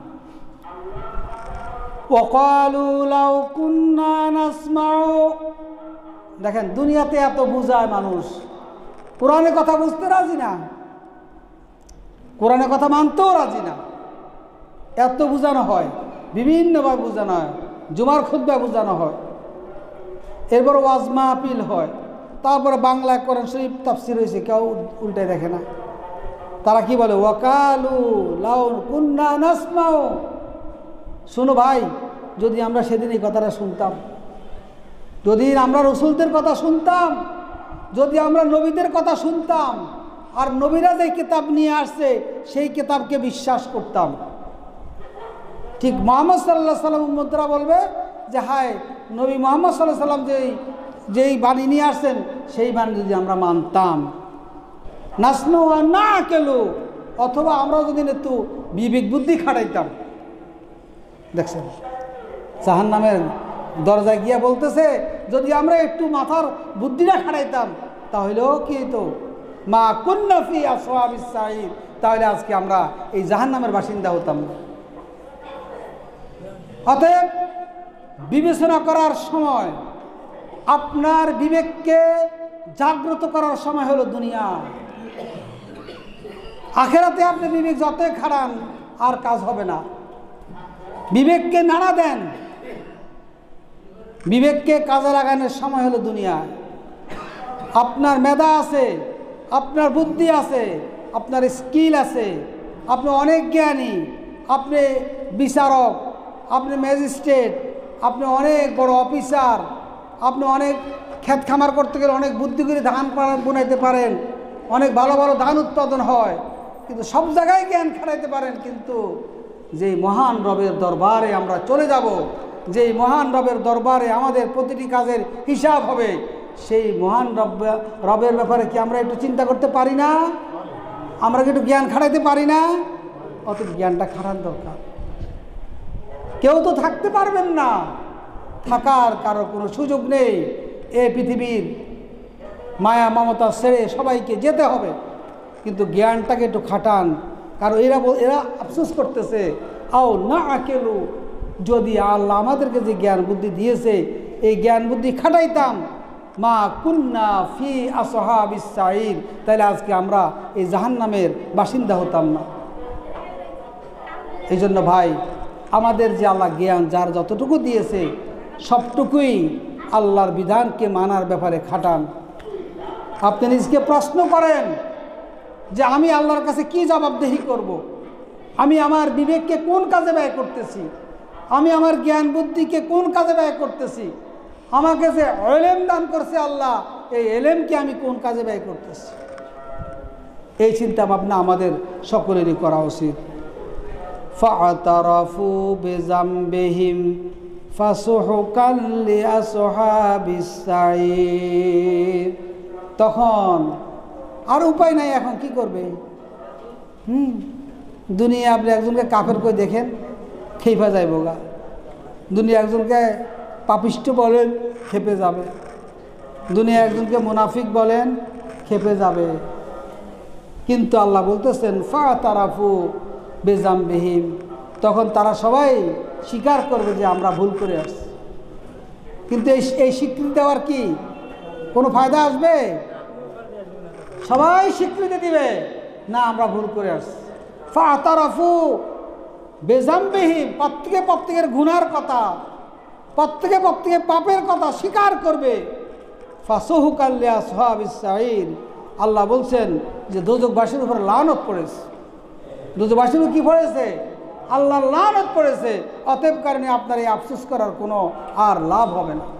ওয়াকালু লাউ কুন্না নাসমাউ। দেখেন দুনিয়াতে এত বুঝায় মানুষ, কোরআনের কথা বুঝতে রাজি না, কোরআনের কথা মানতেও রাজি না। এত বোঝানো হয়, বিভিন্নভাবে বোঝানো হয়, জুমার খুতবা বোঝানো হয়, এরপর ওয়াজ মাহফিল হয়, তারপরে বাংলা কোরআন শরীফ তাফসির হয়েছে, কেউ উল্টে দেখে না। তারা কি বলে? ওয়াকালু লাউ কুন্না নাসমাউ। শোনো ভাই, যদি আমরা সেদিন এই কথাটা শুনতাম, যদি আমরা রসুলদের কথা শুনতাম, যদি আমরা নবীদের কথা শুনতাম, আর নবীরা যে কিতাব নিয়ে আসছে সেই কিতাবকে বিশ্বাস করতাম, ঠিক মুহাম্মদ সাল্লাল্লাহু আলাইহি সাল্লাম উম্মতরা বলবে যে হায় নবী মুহাম্মদ সাল্লাল্লাহু আলাইহি সাল্লাম যেই যেই বাণী নিয়ে আসছেন সেই বাণী যদি আমরা মানতাম, নাসনু ওয়া নাকেলু, অথবা আমরা যদি একটু বিবেক বুদ্ধি খাটাইতাম। দেখছেন জাহান্নামের দরজায় গিয়া বলতেছে যদি আমরা একটু মাথার বুদ্ধিটা খাটাইতাম তাহলেও কি হতো? মা কুন্না ফি আসহাবিস সাঈর, তাহলে আজকে আমরা এই জাহান্নামের বাসিন্দা হতাম না। অতএব বিবেচনা করার সময়, আপনার বিবেককে জাগ্রত করার সময় হলো দুনিয়া। আখেরাতে আপনি বিবেক যতই খাড়ান আর কাজ হবে না। বিবেককে নাড়া দেন, বিবেককে কাজে লাগানোর সময় হলো দুনিয়া। আপনার মেধা আছে, আপনার বুদ্ধি আছে, আপনার স্কিল আছে, আপনি অনেক জ্ঞানী, আপনি বিচারক, আপনি ম্যাজিস্ট্রেট, আপনি অনেক বড় অফিসার, আপনি অনেক ক্ষেত খামার করতে গেলে অনেক বুদ্ধি করে ধান বুনাইতে পারেন, অনেক ভালো ভালো ধান উৎপাদন হয়, কিন্তু সব জায়গায় জ্ঞান খাটাইতে পারেন, কিন্তু যেই মহান রবের দরবারে আমরা চলে যাব, যেই মহান রবের দরবারে আমাদের প্রতিটি কাজের হিসাব হবে, সেই মহান রব রবের ব্যাপারে কি আমরা একটু চিন্তা করতে পারি না? আমরা কি একটু জ্ঞান খাটাইতে পারি না? অত জ্ঞানটা খাটার দরকার। কেউ তো থাকতে পারবেন না, থাকার কারো কোনো সুযোগ নেই। এ পৃথিবীর মায়া মমতা ছেড়ে সবাইকে যেতে হবে, কিন্তু জ্ঞানটাকে একটু খাটান, কারণ এরা এরা আফসোস করতেছে, আও না আকেলু, যদি আল্লাহ আমাদেরকে যে জ্ঞান বুদ্ধি দিয়েছে এই জ্ঞান বুদ্ধি খাটাইতাম, মা কুন্না ফি আসহাবিস সাইর, তাহলে আজকে আমরা এই জাহান্নামের বাসিন্দা হতাম না। এই জন্য ভাই, আমাদের যে আল্লাহ জ্ঞান যার যতটুকু দিয়েছে সবটুকুই আল্লাহর বিধানকে মানার ব্যাপারে খাটান। আপনি নিজকে প্রশ্ন করেন যে আমি আল্লাহর কাছে কি জবাবদেহি করব। আমি আমার বিবেককে কোন কাজে ব্যয় করতেছি, আমি আমার জ্ঞান বুদ্ধিকে কোন কাজে ব্যয় করতেছি, আমাকে যে এলেম দান করছে আল্লাহ, এই এলেমকে আমি কোন কাজে ব্যয় করতেছি। এই চিন্তা ভাবনা আমাদের সকলেরই করা উচিত। ফাতারাফু বিজামবিহিম ফাসুহকাল লিআসহাবিস সাইর। তখন আর উপায় নাই, এখন কি করবে? হুম দুনিয়া আপনি একজনকে কাফের করে দেখেন, খেপে যাইব গা। দুনিয়া একজনকে পাপিষ্ট বলেন, খেপে যাবে। দুনিয়া একজনকে মুনাফিক বলেন, খেপে যাবে। কিন্তু আল্লাহ বলতেছেন ফাতারাফু বিজামবিহিম, তখন তারা সবাই স্বীকার করবে যে আমরা ভুল করে আসছি। কিন্তু এই এই স্বীকৃতি দেওয়ার কি কোনো ফায়দা আসবে? সবাই স্বীকৃতি দিবে না আমরা ভুল করে আসছি। ফাতারাফু বিজামবিহিম, প্রত্যেকে প্রত্যেকের গুনার কথা, প্রত্যেকে প্রত্যেকের পাপের কথা স্বীকার করবে। ফাসুহকাল লিআসহাবিস সাইর, আল্লাহ বলছেন যে দোজখবাসীর উপর লানত পড়েছে। দোজখবাসীর উপর কি পড়েছে? আল্লাহর লানত পড়েছে। অতএব কারণে আপনার এই আফসোস করার কোনো আর লাভ হবে না।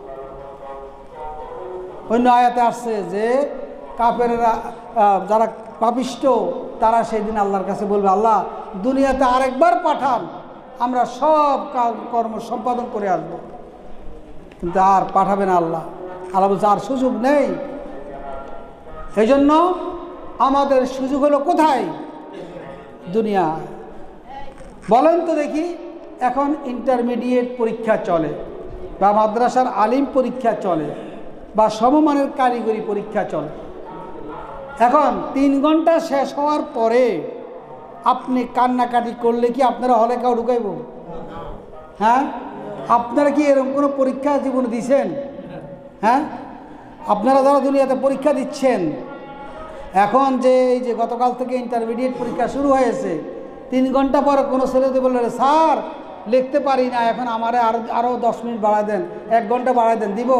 অন্য আয়াতে আসছে যে কাফেররা, যারা পাপিষ্ট, তারা সেই দিন আল্লাহর কাছে বলবে, আল্লাহ দুনিয়াতে আরেকবার পাঠান, আমরা সব কর্ম সম্পাদন করে আসবো। কিন্তু আর পাঠাবে না আল্লাহ। আল্লাহ বলছে আর সুযোগ নেই। এই জন্য আমাদের সুযোগ হলো কোথায়? দুনিয়া। বলেন তো দেখি, এখন ইন্টারমিডিয়েট পরীক্ষা চলে, বা মাদ্রাসার আলিম পরীক্ষা চলে, বা সমমানের কারিগরি পরীক্ষা চলে। এখন তিন ঘন্টা শেষ হওয়ার পরে আপনি কান্নাকাটি করলে কি আপনারা হলে কাউ ঢুকাইব? হ্যাঁ, আপনারা কি এরকম কোনো পরীক্ষা জীবনে দিয়েছেন? হ্যাঁ, আপনারা যারা দুনিয়াতে পরীক্ষা দিচ্ছেন, এখন যে এই যে গতকাল থেকে ইন্টারমিডিয়েট পরীক্ষা শুরু হয়েছে, তিন ঘন্টা পরে কোনো ছেলেতে বললে স্যার লিখতে পারি না, এখন আমারে আরো আরও দশ মিনিট বাড়ায় দেন, এক ঘন্টা বাড়ায় দেন, দিব?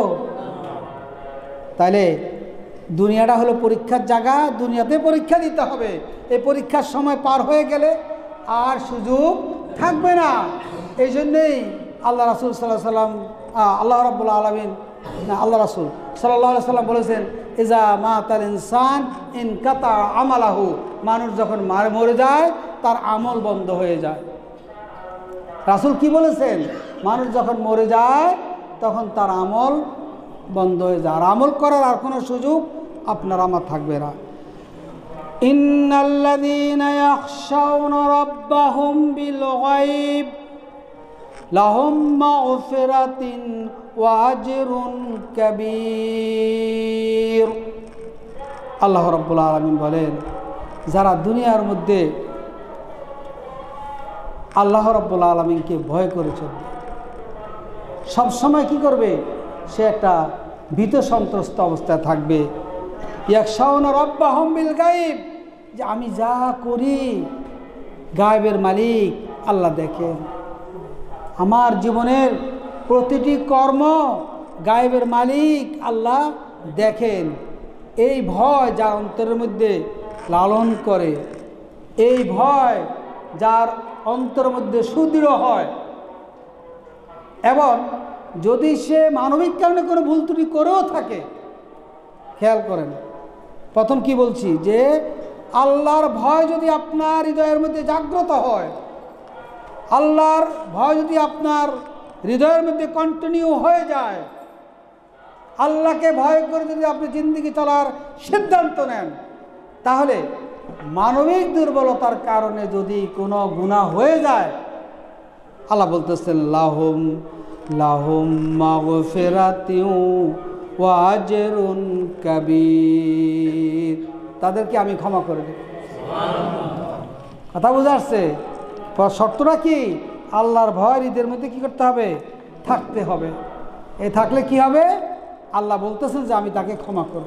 তাইলে দুনিয়াটা হলো পরীক্ষার জায়গা, দুনিয়াতে পরীক্ষা দিতে হবে। এই পরীক্ষার সময় পার হয়ে গেলে আর সুযোগ থাকবে না। এই জন্যেই আল্লাহ রাসূল সাল্লাল্লাহু আলাইহি সাল্লাম, আল্লাহ রাব্বুল আলামিন না আল্লাহ রাসূল সাল্লাল্লাহু আলাইহি সাল্লাম বলেছেন, ইজা মাতাল ইনসান ইনকাতা আমালাহু, মানুষ যখন মার মরে যায় তার আমল বন্ধ হয়ে যায়। রাসূল কি বলেছেন? মানুষ যখন মরে যায় তখন তার আমল বন্ধ হয়ে যায়, আর আমল করার আর কোনো সুযোগ আপনার আমার থাকবে না। ইন্নাল্লাযীনা ইয়াখশাউনা রাব্বাহুম বিল গায়ব লাহুম মাগফিরাতুন ওয়া আজরুন কাবীর। আল্লাহ রাব্বুল আলামিন বলেন, যারা দুনিয়ার মধ্যে আল্লাহ রাব্বুল আলামিনকে ভয় করে চলবে, সবসময় কি করবে? সে একটা ভীত সন্ত্রস্ত অবস্থায় থাকবে। ইয়াখশাউনা রাব্বাহুম বিল গায়ব, যে আমি যা করি গায়েবের মালিক আল্লাহ দেখেন, আমার জীবনের প্রতিটি কর্ম গায়েবের মালিক আল্লাহ দেখেন। এই ভয় যার অন্তরের মধ্যে লালন করে, এই ভয় যার অন্তরের মধ্যে সুদৃঢ় হয়, এবং যদি সে মানবিক কারণে কোনো ভুল ত্রুটি করেও থাকে, খেয়াল করেন প্রথম কি বলছি, যে আল্লাহর ভয় যদি আপনার হৃদয়ের মধ্যে জাগ্রত হয়, আল্লাহর ভয় যদি আপনার হৃদয়ের মধ্যে কন্টিনিউ হয়ে যায়, আল্লাহকে ভয় করে যদি আপনি জিন্দেগি চলার সিদ্ধান্ত নেন, তাহলে মানবিক দুর্বলতার কারণে যদি কোনো গুনাহ হয়ে যায়, আল্লাহ বলতেছেন লাহুম লাহুম মাগফিরাতুন ওয়া আজরুন কাবীর, তাদেরকে আমি ক্ষমা করে দেব। কথা বোঝা আসছে? শর্তটা কি? আল্লাহর ভয় হৃদয়ের মধ্যে কি করতে হবে? থাকতে হবে। এ থাকলে কি হবে? আল্লাহ বলতেছেন যে আমি তাকে ক্ষমা করব।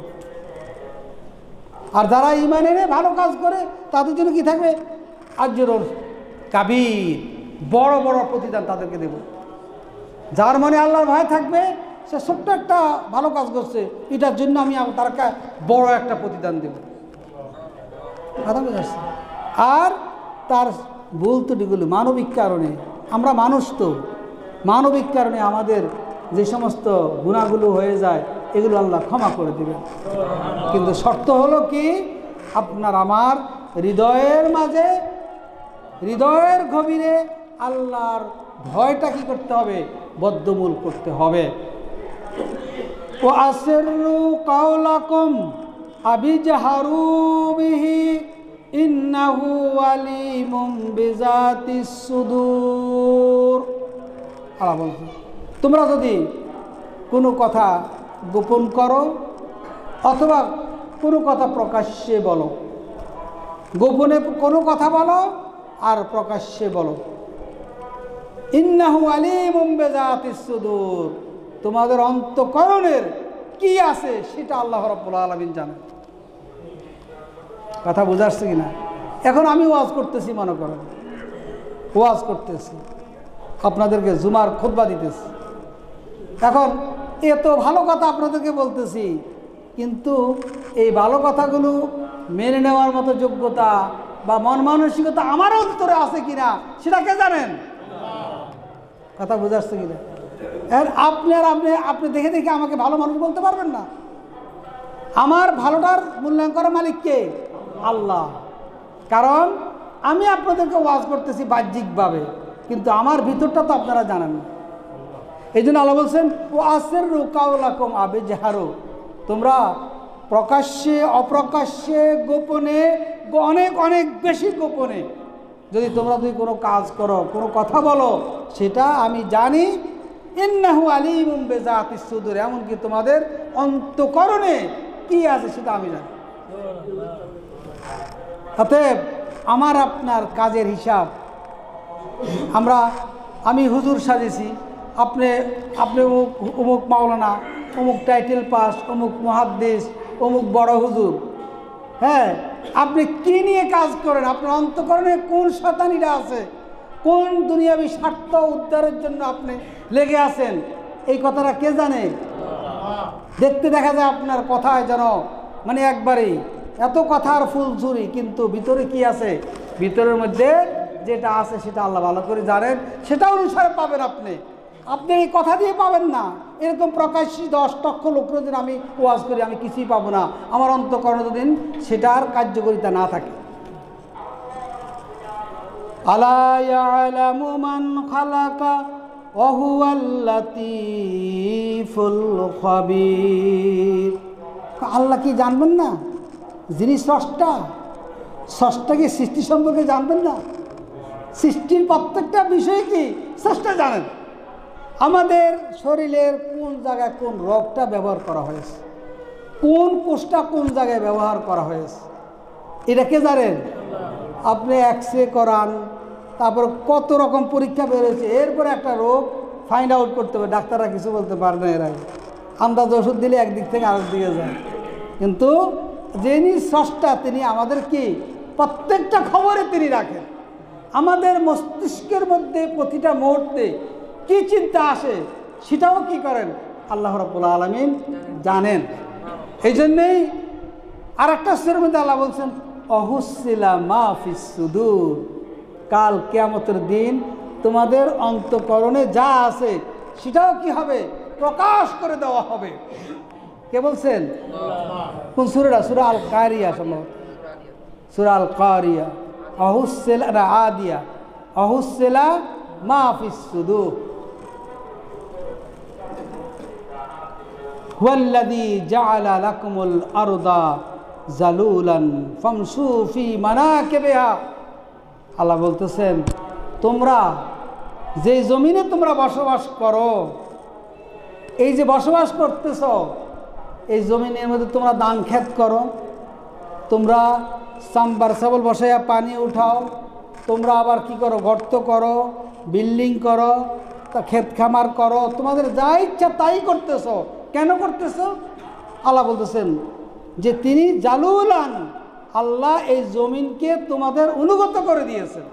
আর যারা ঈমান এনে ভালো কাজ করে তাদের জন্য কি থাকবে? আজরুল কাবীর, বড় বড় প্রতিদান তাদেরকে দেব। যার মনে আল্লাহর ভয় থাকবে, সে ছোট্ট একটা ভালো কাজ করছে, এটার জন্য আমি তারকে বড় একটা প্রতিদান দেব। কথা বুঝাচ্ছি? আর তার ভুল ত্রুটিগুলো মানবিক কারণে, আমরা মানুষ তো, মানবিক কারণে আমাদের যে সমস্ত গুনাহগুলো হয়ে যায় এগুলো আল্লাহ ক্ষমা করে দেবেন। কিন্তু শর্ত হলো কি? আপনার আমার হৃদয়ের মাঝে, হৃদয়ের গভীরে আল্লাহর ভয়টা কি করতে হবে? বদ্ধমূল করতে হবে। ও আসিররু কাওলাকুম আবিজহারু বিহি ইন্নাহু আলিমুম বিজাতিস সুদূর। আল্লাহ বলছেন, তোমরা যদি কোনো কথা গোপন করো অথবা কোনো কথা প্রকাশ্যে বলো, গোপনে কোনো কথা বলো আর প্রকাশ্যে বলো, ইন্নাহু আলিমুম বিজাতিস সুদূর, তোমাদের অন্তঃকরণের কি আছে সেটা আল্লাহ রাব্বুল আলামিন জানেন। কথা বুঝাচ্ছে কিনা? এখন আমি ওয়াজ করতেছি, মনে করেন ওয়াজ করতেছি, আপনাদেরকে জুমার খুতবা দিতেছি। এখন এত ভালো কথা আপনাদেরকে বলতেছি, কিন্তু এই ভালো কথাগুলো মেনে নেওয়ার মতো যোগ্যতা বা মন মানসিকতা আমার অন্তরে আছে কিনা সেটা কে জানেন? কথা বুঝাচ্ছে কিনা? আর আপনার আপনি আপনি দেখে দেখে আমাকে ভালো মানুষ বলতে পারবেন না। আমার ভালোটার মূল্যায়ন করার মালিক কে? আল্লাহ। কারণ আমি আপনাদেরকে ওয়াজ করতেছি বাহ্যিকভাবে, কিন্তু আমার ভিতরটা তো আপনারা জানেন না। এই জন্য আল্লাহ বলছেন, ও আসিররু কাওলাকুম আবিজহারু, তোমরা প্রকাশ্যে অপ্রকাশ্যে গোপনে, অনেক অনেক বেশি গোপনে যদি তোমরা যদি কোনো কাজ করো, কোনো কথা বলো, সেটা আমি জানি। ইন্নাহু আলিমুম বিজাতিস সুদূর, এমনকি তোমাদের অন্তঃকরণে কি আছে সেটা আমি জানি। অতএব আমার আপনার কাজের হিসাব, আমরা আমি হুজুর সাজেছি, আপনি আপনি অমুক অমুক মাওলানা, অমুক টাইটেল পাস, অমুক মুহাদ্দিস, অমুক বড় হুজুর। হ্যাঁ, আপনি কি নিয়ে কাজ করেন? আপনার অন্তঃকরণে কোন শয়তানিটা আছে? কোন দুনিয়াবী স্বার্থ উদ্ধারের জন্য আপনি লেগে আছেন? এই কথাটা কে জানে? দেখতে দেখা যায় আপনার কথায় যেন মানে একবারেই এত কথার ফুলঝুরি, কিন্তু ভিতরে কি আছে? ভিতরের মধ্যে যেটা আছে সেটা আল্লাহ ভালো করে জানেন, সেটা অনুসারে পাবেন আপনি। আপনি এই কথা দিয়ে পাবেন না। এরকম প্রকাশ্যে দশ লক্ষ লোক যদি আমি ওয়াজ করি, আমি কিছুই পাবো না আমার অন্তঃকরণ যতদিন সেটার কার্যকারিতা না থাকে। আলা ইয়ালামু মান খালাকা ওয়া হুয়াল লাতীফুল খাবীর। আল্লাহ কি জানবেন না? যিনি স্রষ্টা, স্রষ্টাকে সৃষ্টি সম্পর্কে জানবেন না? সৃষ্টির প্রত্যেকটা বিষয় কি স্রষ্টা জানেন। আমাদের শরীরের কোন জায়গায় কোন রোগটা ব্যবহার করা হয়েছে, কোন কোষটা কোন জায়গায় ব্যবহার করা হয়েছে, এটা কে জানেন? আপনি এক্স রে করান, তারপর কত রকম পরীক্ষা বেরোচ্ছে, এরপরে একটা রোগ ফাইন্ড আউট করতে হবে। ডাক্তাররা কিছু বলতে পারে না, এর আগে আন্দাজ ওষুধ দিলে একদিক থেকে আরেক দিকে যায়। কিন্তু যিনি স্রষ্টা, তিনি আমাদের কি প্রত্যেকটা খবরে তিনি রাখেন। আমাদের মস্তিষ্কের মধ্যে প্রতিটা মুহূর্তে কি চিন্তা আসে সেটাও কি করেন? আল্লাহ রাব্বুল আলামিন জানেন। এই জন্যেই আর একটা সুরের মধ্যে আল্লাহ বলছেন, অহুসিলা মা ফিস সুদূর, কাল কিয়ামতের দিন তোমাদের অন্তঃকরণে যা আছে সেটাও কি হবে? প্রকাশ করে দেওয়া হবে। কে বলছেন? কোন সূরা? সূরা আল কারিয়া, সম্ভবত সূরা আল কারিয়া। অহুসিলা না আদিয়া, অহুসিলা মা ফিস সুদূর। হুয়াল্লাযী জাআলা লাকুমুল আরদা জালুলান ফামশু ফি মানাকিবিহা। আল্লাহ বলতেছেন, তোমরা যে জমিনে তোমরা বসবাস করো, এই যে বসবাস করতেছ, এই জমিনের মধ্যে তোমরা ধান ক্ষেত করো, তোমরা সাম্বার সাবল বসাইয়া পানি উঠাও, তোমরা আবার কি করো, গর্ত করো, বিল্ডিং করো, তা ক্ষেত খামার করো, তোমাদের যা ইচ্ছা তাই করতেছ। কেন করতেছ? আল্লাহ বলতেছেন যে তিনি জালুলান, আল্লাহ এই জমিনকে তোমাদের অনুগত করে দিয়েছেন।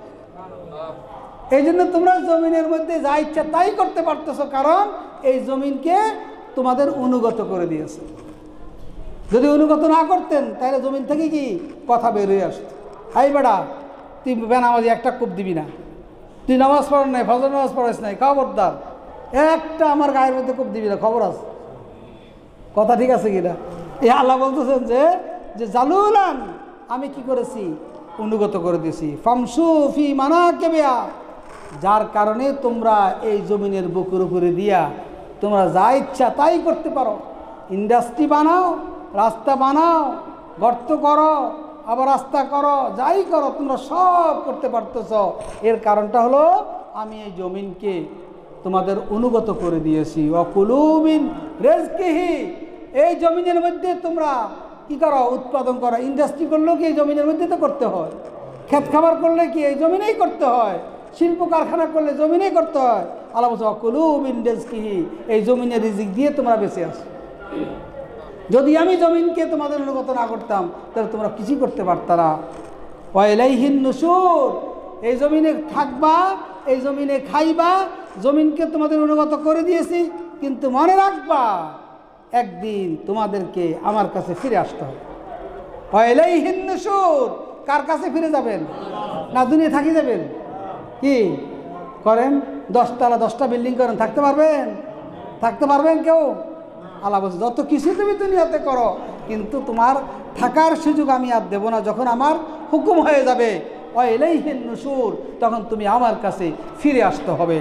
এই জন্য তোমরা জমিনের মধ্যে যা ইচ্ছা তাই করতে পারতেছো, কারণ এই জমিনকে তোমাদের অনুগত করে দিয়েছে। যদি অনুগত না করতেন তাহলে জমিন থেকে কি কথা বের হয়ে আসতো, হাই বেড়া তুই বেনামাজি একটা কূপ দিবি না, তুই নামাজ পড়ার নাই, ফজর নামাজ পড়াস নাই, খবরদার একটা আমার গায়ের মধ্যে কূপ দিবি না, খবর আছে। কথা ঠিক আছে কিনা? এই আল্লাহ বলতেছেন যে যে জালুলান, আমি কি করেছি, অনুগত করে দিয়েছি। ফামসু ফি মানাকিবিহা, যার কারণে তোমরা এই জমিনের বুকের উপরে দিয়া তোমরা যা ইচ্ছা তাই করতে পারো। ইন্ডাস্ট্রি বানাও, রাস্তা বানাও, গর্ত করো, আবার রাস্তা করো, যাই করো তোমরা সব করতে পারতেছ। এর কারণটা হলো আমি এই জমিনকে তোমাদের অনুগত করে দিয়েছি। ওয়াকুলু মিন রিজকিহি, এই জমিনের মধ্যে তোমরা কি করো, উৎপাদন করো। ইন্ডাস্ট্রি করলেও কি এই জমিনের মধ্যে তো করতে হয়, ক্ষেত খামার করলে কি এই জমিনেই করতে হয়, শিল্প কারখানা করলে জমিনেই করতে হয়। আল্লাহ বলছে ওয়াকুলু মিন রিজকিহি, এই জমিনের রিজিক দিয়ে তোমরা বেঁচে আসো। যদি আমি জমিনকে তোমাদের অনুগত না করতাম তাহলে তোমরা কিছুই করতে পারতা না। ওয়া ইলাইহিন নুশুর, এই জমিনে থাকবা, এই জমিনে খাইবা, জমিনকে তোমাদের অনুগত করে দিয়েছি, কিন্তু মনে রাখবা একদিন তোমাদেরকে আমার কাছে ফিরে আসতে হবে। ওয়া ইলাইহিন নুশুর, কার কাছে ফিরে যাবেন? না দুনিয়া থাকি যাবেন? কি করেন, দশতলা দশটা বিল্ডিং করেন, থাকতে পারবেন? থাকতে পারবেন কেউ? আল্লাহ বলছে যত কিছু তুমি দুনিয়াতে করো, কিন্তু তোমার থাকার সুযোগ আমি আর দেবো না। যখন আমার হুকুম হয়ে যাবে ওয়া ইলাইহিন নুশুর, তখন তুমি আমার কাছে ফিরে আসতে হবে।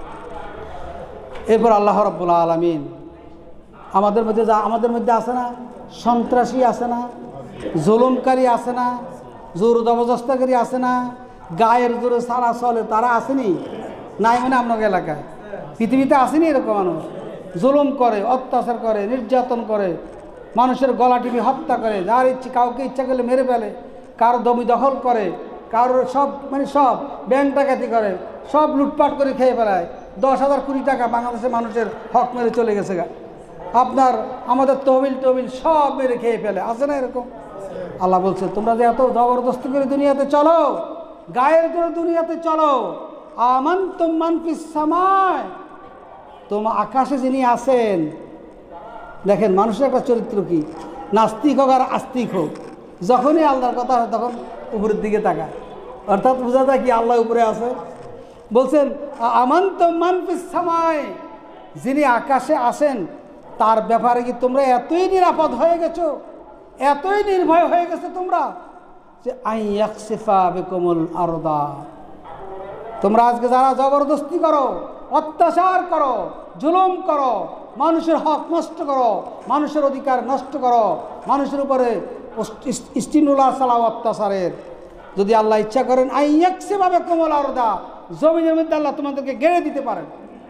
এরপর আল্লাহ রাব্বুল আলামিন আমাদের মধ্যে যা আমাদের মধ্যে আছে না, সন্ত্রাসী আছে না, জুলুমকারী আছে না, জোর জবরদস্তকারী আছে না, গায়ের জোরে সারা চলে, তারা আসেনি? নাই মানে আপনার এলাকায় পৃথিবীতে আসেনি এরকম মানুষ? জুলুম করে, অত্যাচার করে, নির্যাতন করে, মানুষের গলা টিপে হত্যা করে, যার ইচ্ছে কাউকে ইচ্ছা করলে মেরে ফেলে, কারো জমি দখল করে, কারোর সব মানে সব ব্যাংক ডাকাতি করে, সব লুটপাট করে খেয়ে ফেলায়। দশ হাজার কোটি টাকা বাংলাদেশের মানুষের হক মেরে চলে গেছে গা, আপনার আমাদের তহবিল টহবিল সব মেরে খেয়ে ফেলে, আছে না এরকম? আল্লাহ বলছে তোমরা যে এত জবরদস্তি করে দুনিয়াতে চলো, গায়ের জোরে দুনিয়াতে চলো, আমানতুম মান ফিস সামায়, তোমার আকাশে যিনি আছেন। দেখেন মানুষের একটা চরিত্র কি, নাস্তিক হোক আর আস্তিক হোক, যখনই আল্লাহর কথা হয় তখন উপরের দিকে তাকায়, অর্থাৎ বোঝা যায় কি আল্লাহ উপরে আছে। বলছেন আমানতুম মান ফিস সামায়, যিনি আকাশে আসেন তার ব্যাপারে কি তোমরা এতই নিরাপদ হয়ে গেছো, এতই নির্ভয় হয়ে গেছো তোমরা যে আই ইয়াকসিফা বিকুমুল আরদা, তোমরা আজকে যারা জবরদস্তি করো, অত্যাচার করো, জুলুম করো, মানুষের হক নষ্ট করো, মানুষের অধিকার নষ্ট করো, মানুষের উপরে স্টিমুলার চালাও অত্যাচারের, যদি আল্লাহ ইচ্ছা করেন আই ইয়াকসিফা বিকুমুল আরদা, জমিনের মধ্যে আল্লাহ তোমাদেরকে গেড়ে দিতে পারেন,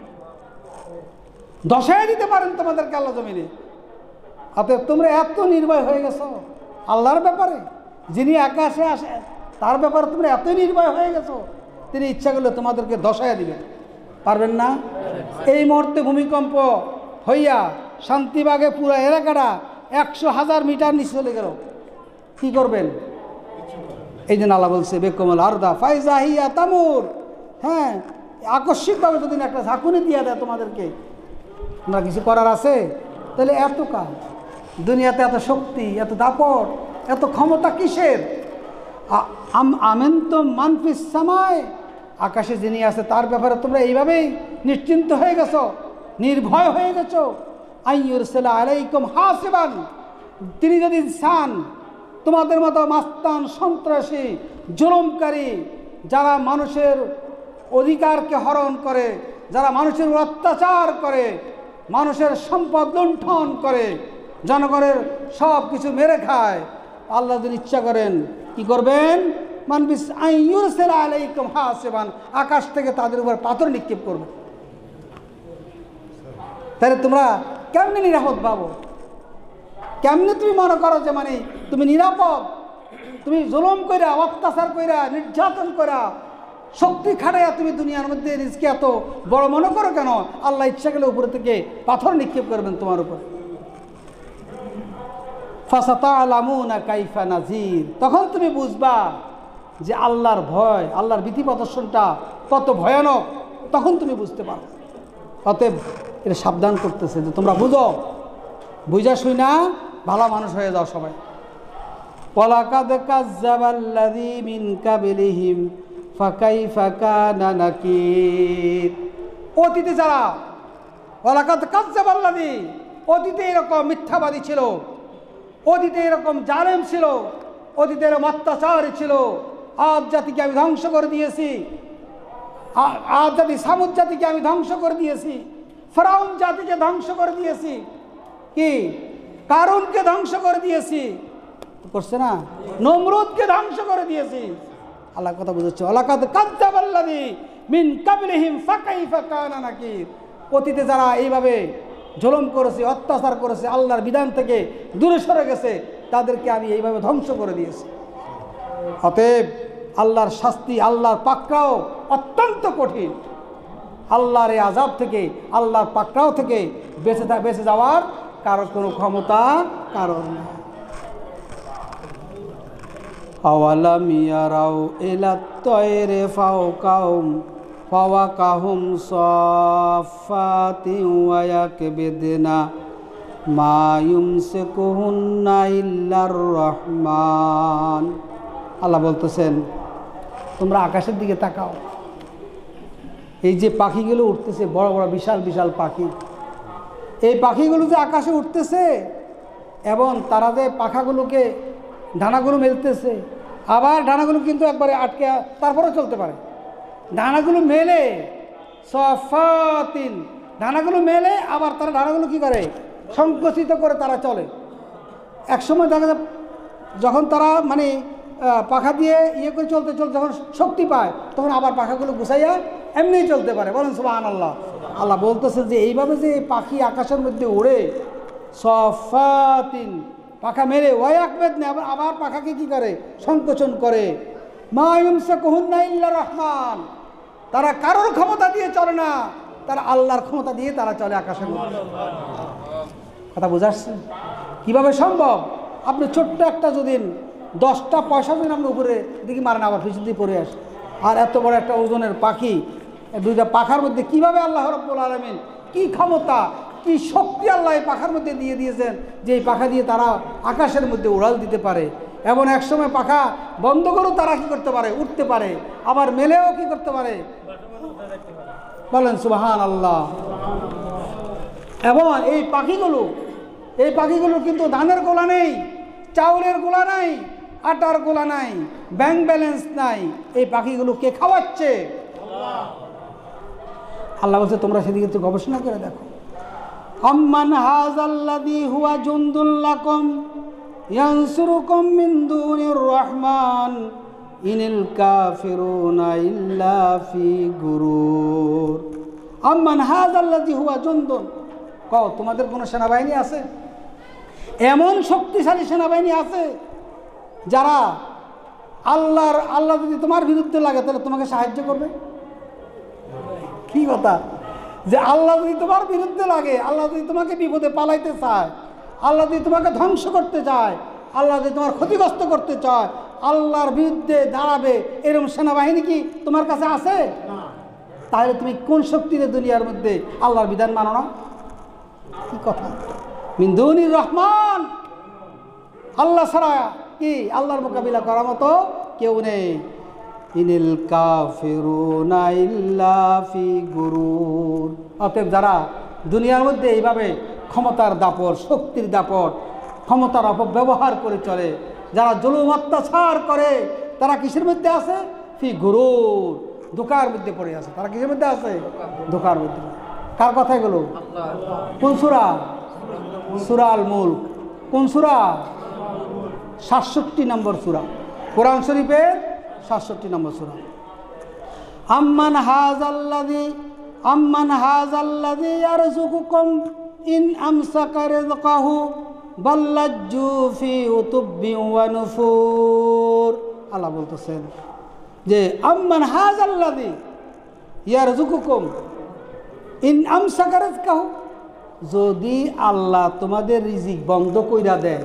দশায় দিতে পারেন তোমাদেরকে আল্লাহ জমিনে। অতএব তোমরা এত নির্ভয় হয়ে গেছো আল্লাহর ব্যাপারে, যিনি আকাশে আসে তার ব্যাপারে তোমরা এতই নির্ভয় হয়ে গেছো, তিনি ইচ্ছা করলে তোমাদেরকে দশায় দিবেন, পারবেন না? এই মুহূর্তে ভূমিকম্প হইয়া শান্তিবাগে পুরো এলাকাটা একশো হাজার মিটার নিচে চলে গেল, কি করবেন? এই জন্য আল্লাহ বলছে বেকমল আরদা ফাইজা হিয়া তামুর, হ্যাঁ আকস্মিকভাবে যদি একটা ঝাঁকুনি দিয়ে দেয় তোমাদেরকে, তোমরা কিছু করার আছে? তাহলে এত কাজ দুনিয়াতে, এত শক্তি, এত দাপট, এত ক্ষমতা কিসের? আমানতুম মান ফিস সামায়, আকাশে যিনি আছে তার ব্যাপারে তোমরা এইভাবেই নিশ্চিন্ত হয়ে গেছো, নির্ভয় হয়ে গেছো। আইয়ুরসিলা আলাইকুম হাসিবান, তিনি যদি চান তোমাদের মতো মাস্তান, সন্ত্রাসী, জুলুমকারী, যারা মানুষের অধিকারকে হরণ করে, যারা মানুষের অত্যাচার করে, মানুষের সম্পদ লুণ্ঠন করে, জনগণের সব কিছু মেরে খায়, আল্লাহ যদি ইচ্ছা করেন কি করবেন? মানবিস আইয়ুরসিলা আলাইকুম হাসিবান, আকাশ থেকে তাদের উপর পাথর নিক্ষেপ করবে। তাহলে তোমরা কেমনে নিরাপদ পাবো? কেমনে তুমি মনে করো যে মানে তুমি নিরাপদ? তুমি জুলুম কইরা, অত্যাচার কইরা, নির্যাতন করা, শক্তি খাটাইয়া তুমি দুনিয়ার মধ্যে রিজকে এত বড় মনে করো কেন? আল্লাহ ইচ্ছা করলে উপরে থেকে পাথর নিক্ষেপ করবেন তোমার উপরে। ফাসাতা'লামুনা কাইফা নাযির, তখন তুমি বুঝবা যে আল্লাহর ভয়, আল্লাহর ভীতি প্রদর্শনটা কত ভয়ানক, তখন তুমি বুঝতে পারো। অতএব এটা সাবধান করতেছে যে তোমরা বুঝো, বুঝা শুই না ভালো মানুষ হয়ে যাও সবাই। ওয়ালাকাদ কাযযাবাল্লাযী মিন কাবলিহিম ফাকাইফা কানা নাকির। অতীতে যারা, ওয়ালাকাদ কাযযাবাল্লাযী, অতীতে এরকম মিথ্যাবাদী ছিল, অতীতে এরকম জালেম ছিল, অতীতে এরকম অত্যাচারী ছিল। আদ জাতিকে আমি ধ্বংস করে দিয়েছি, আদ জাতি সামুদ জাতিকে আমি ধ্বংস করে দিয়েছি, ফেরাউন জাতিকে ধ্বংস করে দিয়েছি, কি কারুনকে ধ্বংস করে দিয়েছি, করছে না, নমরুদকে ধ্বংস করে দিয়েছি। আল্লাহ কথা বুঝাচ্ছে, ওয়ালাকাদ কাযযাবাল্লাযী মিন কাবলিহিম ফাকাইফা কানা নাকির। অতীতে যারা এইভাবে জুলুম করেছে, অত্যাচার করেছে, আল্লাহর বিধান থেকে দূরে সরে গেছে, তাদেরকে আমি এইভাবে ধ্বংস করে দিয়েছি। অতএব আল্লাহর শাস্তি, আল্লাহর পাকড়াও অত্যন্ত কঠিন। আল্লাহর এই আযাব থেকে, আল্লাহর পাকড়াও থেকে বেঁচে বেঁচে যাওয়ার কারো কোনো ক্ষমতা কারণ নেই। আওয়ালাম ইয়ারাউ ইলাত তায়রি ফাওকাহুম ফাওয়াকাহুম সাফফাতিন ওয়া ইয়াকবিদনা মা ইউমসিকুহুন্না ইল্লার রহমান। আল্লাহ বলতেছেন, তোমরা আকাশের দিকে তাকাও, এই যে পাখিগুলো উঠতেছে, বড় বড় বিশাল বিশাল পাখি, এই পাখিগুলো যে আকাশে উঠতেছে এবং তারা যে পাখাগুলোকে ডানাগুলো মেলতেছে, আবার ডানাগুলো কিন্তু একবারে আটকে তারপরে চলতে পারে। ডানাগুলো মেলে সাফাতিন, ডানাগুলো মেলে আবার তারা ডানাগুলো কি করে, সংকুচিত করে তারা চলে। একসময় দেখা যায় যখন তারা মানে পাখা দিয়ে ইয়ে করে চলতে চলতে যখন শক্তি পায়, তখন আবার পাখাগুলো গুছাইয়া এমনি চলতে পারে। বলেন সুবহানাল্লাহ। আল্লাহ বলতেছে যে এইভাবে যে পাখি আকাশের মধ্যে উড়ে, সাফাতিন পাখা মেরে, ওয়ায়াকবিদনা আবার আবার পাখাকে কি করে, সংকোচন করে। মা ইউমসিকুহুন্না ইল্লা রহমান, তারা কারোর ক্ষমতা দিয়ে চলে না, তারা আল্লাহর ক্ষমতা দিয়ে তারা চলে আকাশের মধ্যে। কথা বুঝাচ্ছে কিভাবে সম্ভব? আপনি ছোট্ট একটা যদি দশটা পয়সা যদি আপনি উপরে দিকে মারেন, আবার পিছন দিয়ে পড়ে আসে। আর এত বড় একটা ওজনের পাখি, দুইটা পাখার মধ্যে কিভাবে আল্লাহ রাব্বুল আলামিন কি ক্ষমতা, কি শক্তি আল্লাহ এই পাখার মধ্যে দিয়ে দিয়েছেন যে এই পাখা দিয়ে তারা আকাশের মধ্যে উড়াল দিতে পারে। এবং একসময় পাখা বন্ধ করেও তারা কি করতে পারে, উঠতে পারে, আবার মেলেও কি করতে পারে। বলেন সুবহানাল্লাহ। এবং এই পাখিগুলো, এই পাখিগুলোর কিন্তু ধানের গোলা নেই, চাউলের গোলা নাই, আটার গোলা নাই, ব্যাংক ব্যালেন্স নাই। এই পাখিগুলো কে খাওয়াচ্ছে? আল্লাহ বলছে তোমরা সেদিকে একটু গবেষণা করে দেখো। আম্মান হাযাল্লাযী হুয়া জুনদুল লাকুম ইয়ানসুরুকুম মিন দুনির রহমান ইনিল কাফিরুনা ইল্লা ফি গুরুর। আম্মান হাযাল্লাযী হুয়া জুনদুন, কও তোমাদের কোনো সেনাবাহিনী আছে? এমন শক্তিশালী সেনাবাহিনী আছে যারা আল্লাহর আল্লাহ যদি তোমার বিরুদ্ধে লাগে তাহলে তোমাকে সাহায্য করবে? কি কথা, যে আল্লাহ যদি তোমার বিরুদ্ধে লাগে, আল্লাহ যদি তোমাকে বিপদে পালাইতে চায়, আল্লাহ যদি তোমাকে ধ্বংস করতে চায়, আল্লাহ যদি তোমার ক্ষতিগ্রস্ত করতে চায়, আল্লাহর বিরুদ্ধে দাঁড়াবে এরকম সেনাবাহিনী কি তোমার কাছে আছে? তাহলে তুমি কোন শক্তিতে দুনিয়ার মধ্যে আল্লাহর বিধান মানো না? কি কথা, মিন দুনির রহমান, আল্লাহ ছাড়া কি আল্লাহর মোকাবিলা করার মতো কেউ নেই। ইনিল কাফিরুনা ইল্লা ফি গুরুর। অতএব যারা দুনিয়ার মধ্যে এইভাবে ক্ষমতার দাপট, শক্তির দাপট, ক্ষমতার অপব্যবহার করে চলে, যারা জুলুম অত্যাচার করে, তারা কিসের মধ্যে আছে? ফি গুরুর, ধোঁকার মধ্যে পড়ে আছে। তারা কিসের মধ্যে আছে? ধোঁকার মধ্যে। কার কথা এগুলো? কোন সূরা? সূরা আল মুলক। কোন সূরা? সাতষট্টি নম্বর সূরা, কোরআন শরীফের সাতষট্টি নম্বর সূরা। আম্মান হাযাল্লাযী আম্মান হাযাল্লাযী ইয়ারযুকুকুম ইন আমসাকা রিজকাহু বাল্লাজ্জু ফি উতুব্বি ওয়া নুফুর। আল্লাহ বলতেছেন যে আম্মান হাযাল্লাযী ইয়ারযুকুকুম ইন আমসাকা রিজকাহু, যদি আল্লাহ তোমাদের রিজিক বন্ধ কইরা দেয়,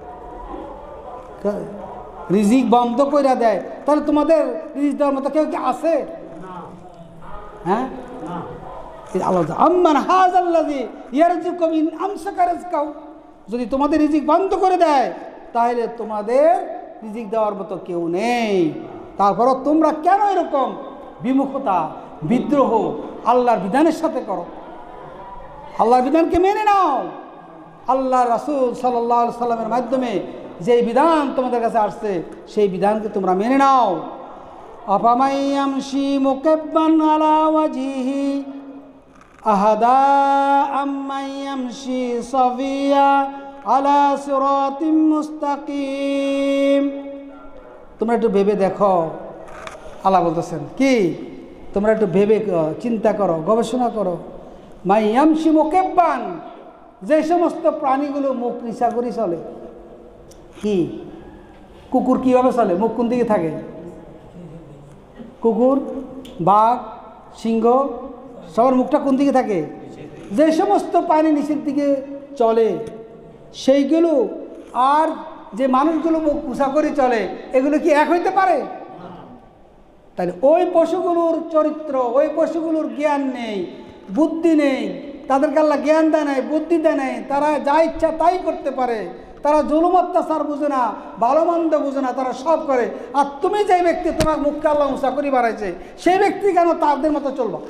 রিজিক বন্ধ কইরা দেয়, তাহলে তোমাদের রিজিক দেওয়ার মতো কেউ কি আছে? হ্যাঁ, আল্লাহ আম্মান হাযাল্লাযী ইয়ারযুকুকুম ইন আমসাকা রিজকাহু, যদি তোমাদের রিজিক বন্ধ করে দেয় তাহলে তোমাদের রিজিক দেওয়ার মতো কেউ নেই। তারপরও তোমরা কেন এরকম বিমুখতা বিদ্রোহ আল্লাহর বিধানের সাথে করো? আল্লাহর বিধানকে মেনে নাও। আল্লাহ রাসূল সাল্লাল্লাহু আলাইহি সাল্লামের মাধ্যমে যেই বিধান তোমাদের কাছে আসছে সেই বিধানকে তোমরা মেনে নাও। আফামান ইয়ামশি মুকাব্বান আলা ওয়াজহিহি আহাদা আম্মান ইয়ামশি সাফিয়া আলা সিরাতিম মুস্তাকিম। তোমরা একটু ভেবে দেখো, আল্লাহ বলতেছেন কি, তোমরা একটু ভেবে চিন্তা করো, গবেষণা করো। মাই ইয়ামশি মুকাব্বান, যে সমস্ত প্রাণীগুলো মুখ নিচা করে চলে। কি কুকুর কিভাবে চলে? মুখ কোন দিকে থাকে? কুকুর, বাঘ, সিংহ সবার মুখটা কোন দিকে থাকে? যে সমস্ত প্রাণী নিচের দিকে চলে সেইগুলো আর যে মানুষগুলো মুখ উঁচা করে চলে এগুলো কি এক হইতে পারে? তাহলে ওই পশুগুলোর চরিত্র, ওই পশুগুলোর জ্ঞান নেই, বুদ্ধি নেই, তাদেরকে আল্লাহ জ্ঞান দেয় নাই, বুদ্ধি দেয় নাই, তারা যা ইচ্ছা তাই করতে পারে, তারা জুলুম অত্যাচার বুঝে না, ভালো মন্দ বুঝে না, তারা সব করে। আর তুমি যে ব্যক্তি তোমার মুখকে আল্লাহ উঁচা করে বাড়াইছে সেই ব্যক্তি কেন তাদের মতো চলবা?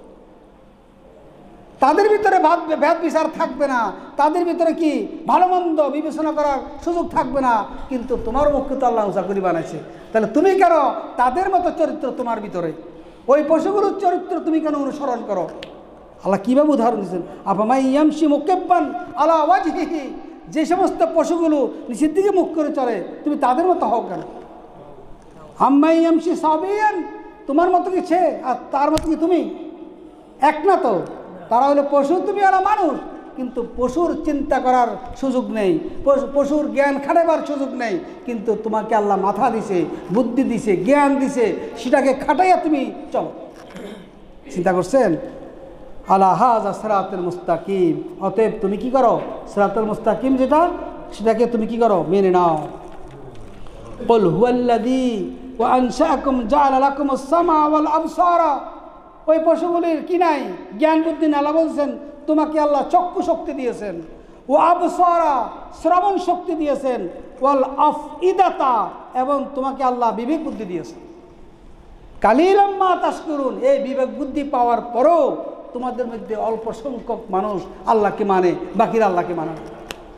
তাদের ভিতরে ভেদ বিচার থাকবে না, তাদের ভিতরে কি ভালো মন্দ বিবেচনা করার সুযোগ থাকবে না, কিন্তু তোমার মুখকে তো আল্লাহ উঁচা করে বানাইছে। তাহলে তুমি কেন তাদের মতো চরিত্র তোমার ভিতরে, ওই পশুগুলোর চরিত্র তুমি কেন অনুসরণ করো? আল্লাহ কীভাবে উদাহরণ দিচ্ছেন? আফামান ইয়ামশি মুকাব্বান আলা ওয়াজহিহি, যে সমস্ত পশুগুলো নিচের দিকে মুখ করে চলে তুমি তাদের মতো হও কেন? আম্মান ইয়ামশি সাবিয়ান, তোমার মতো কি সে আর তার মতো কি তুমি এক না? তো তারা হলো পশু, তুমি ওরা মানুষ, কিন্তু পশুর চিন্তা করার সুযোগ নেই, পশুর জ্ঞান খাটাবার সুযোগ নেই। কিন্তু তোমাকে আল্লাহ মাথা দিছে, বুদ্ধি দিছে, জ্ঞান দিছে, সেটাকে খাটাইয়া তুমি চলো। চিন্তা করছেন? আলা হাযা সিরাতুল মুস্তাকিম, অতএব তুমি কি করো? সিরাতুল মুস্তাকিম যেটা সেটাকে তুমি কি করো? মেনে নাও। কুল হুয়াল্লাযী ওয়া আনশাআকুম জাআলা লাকুমুস সামআ ওয়াল আবসারা, ওই পশুগুলির কি নাই? জ্ঞান বুদ্ধি না। আল্লাহ বলছেন তোমাকে আল্লাহ চক্ষু শক্তি দিয়েছেন, ও আবসারা শ্রবণ শক্তি দিয়েছেন, ওয়াল আফইদাতা এবং তোমাকে আল্লাহ বিবেক বুদ্ধি দিয়েছেন। কালিলাম মা তাশকুরুন, এই বিবেক বুদ্ধি পাওয়ার পরও তোমাদের মধ্যে অল্প সংখ্যক মানুষ আল্লাহকে মানে, বাকিরা আল্লাহকে মানে না।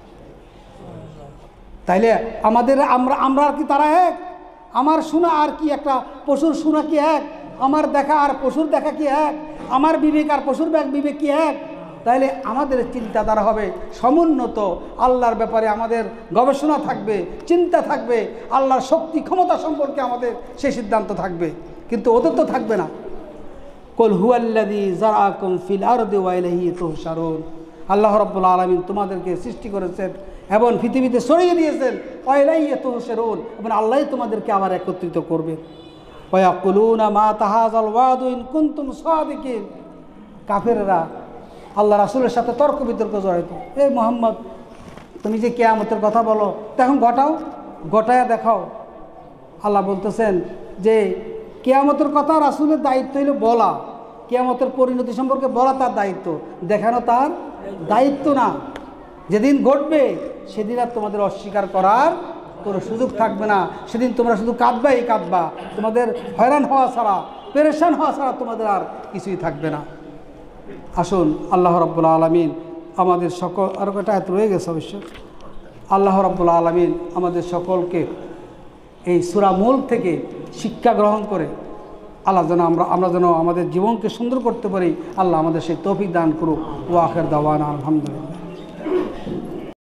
তাইলে আমাদের আমরা আমরা আর কি তারা এক? আমার শোনা আর কি একটা পশুর শোনা কি এক? আমার দেখা আর পশুর দেখা কি এক? আমার বিবেক আর পশুর বিবেক কি এক? তাইলে আমাদের চিন্তাধারা হবে সমুন্নত, আল্লাহর ব্যাপারে আমাদের গবেষণা থাকবে, চিন্তা থাকবে, আল্লাহর শক্তি ক্ষমতা সম্পর্কে আমাদের সেই সিদ্ধান্ত থাকবে, কিন্তু ওদের তো থাকবে না। কুল হুয়াল্লাযী যারাকুম ফিল আরদি ওয়া ইলাইহি তুহশারুন, আল্লাহ রাব্বুল আলামিন তোমাদেরকে সৃষ্টি করেছেন এবং পৃথিবীতে ছড়িয়ে দিয়েছেন, ওয়া ইলাইহি তুহশারুন, এবং আল্লাহই তোমাদেরকে আবার একত্রিত করবে। ওয়া ইয়াকুলুনা মা তাহাযাল ওয়াদু ইন কুনতুম সাদিকিন, কাফেররা আল্লাহ রাসূলের সাথে তর্ক বিতর্ক জড়াইত। এই মুহাম্মদ তুমি যে কিয়ামতের কথা বলো, তখন ঘটাও, ঘটায়া দেখাও। আল্লাহ বলতেছেন যে কিয়ামতের কথা রাসূলের দায়িত্ব হইল বলা, কিয়ামতের পরিণতি সম্পর্কে বলা তার দায়িত্ব, দেখানো তার দায়িত্ব না। যেদিন ঘটবে সেদিন আর তোমাদের অস্বীকার করার কোনো সুযোগ থাকবে না। সেদিন তোমরা শুধু কাঁদবাই কাঁদবা, তোমাদের হয়রান হওয়া ছাড়া, পেরেশান হওয়া ছাড়া তোমাদের আর কিছুই থাকবে না। আসুন আল্লাহ রাব্বুল আলামিন আমাদের সকল, আরও একটা আয়াত রয়ে গেছে অবশ্য, আল্লাহ রাব্বুল আলামিন আমাদের সকলকে এই সূরা মুলক থেকে শিক্ষা গ্রহণ করে আল্লাহ যেন আমরা আমরা যেন আমাদের জীবনকে সুন্দর করতে পারি, আল্লাহ আমাদের সেই তৌফিক দান করুক। ওয়া আখির দাওয়ানা আলহামদুলিল্লাহ।